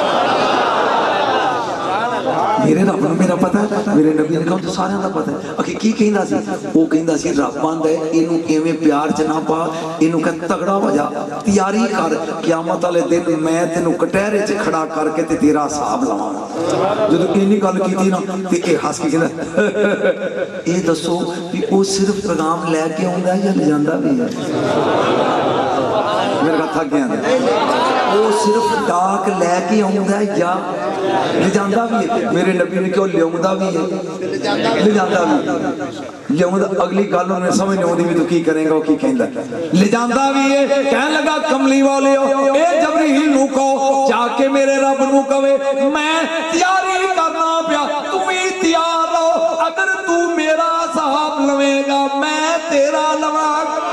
میرے رب نے میرا پتہ ہے میرے نبی نے کہا تو سارے دا پتہ ہے اکھی کی کہندہ سی وہ کہندہ سی رب باندھ ہے انہوں ایمیں پیار چنا پا انہوں کہ تگڑا ہو جا تیاری کر قیامت والے دن میں تینوں کٹہرے سے کھڑا کر کے تے تیرا صاحب لوانا جدو اینی گل کی تھی نا تے اے ہس کے کہندہ اے دسو بھی وہ صرف پیغام لے کے ہوں گا یا لے جاندہ بھی ہے میرے کہا تھک گیا وہ صرف ڈاک لے کے ہوں گا یا لے جاندہ بھی ہے میرے نبی نے کیوں لیوندہ بھی ہے لے جاندہ بھی لیوندہ اگلی گالوں نے سمجھ نہیں ہوندی بھی تو کی کریں گا وہ کی کہیں گا لے جاندہ بھی ہے کہنے لگا کملی والے ہو اے جبریل نو کو جا کے میرے رب نو کوے میں تیاری کرنا پیا تم ہی تیار رہو اگر تو میرا صاحب لوے گا میں تیرا لوا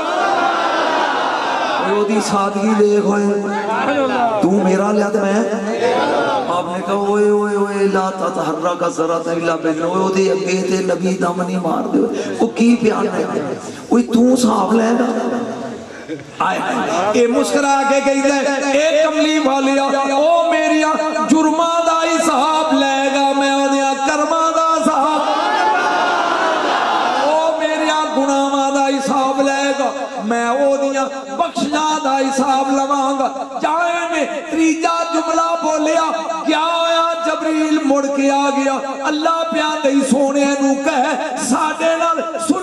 دی سادگی دیکھ ہوئے تو میرا لیا تو میں آپ نے کہا اوئے اوئے اوئے لا تتحرہ کا ذرات اللہ بیجن اوئے دی اگے تے نبی دم نہیں مار دے وہ کی پیار ہے اوئے تو صاحب لے گا اے مسکرا کے کہتا ہے اے کملی والیا او میریا جرماں دا حساب لے گا میں اودیاں کرماں دا حساب او میریا گناہاں دا حساب لے گا میں اودیاں بخشیاں دا حساب لواں گا چاہے میں تیجا جملہ بولیا کیا ہویا جبریل مڑ کے آ گیا اللہ پیان دئی سونے نو کہے ساڈے نال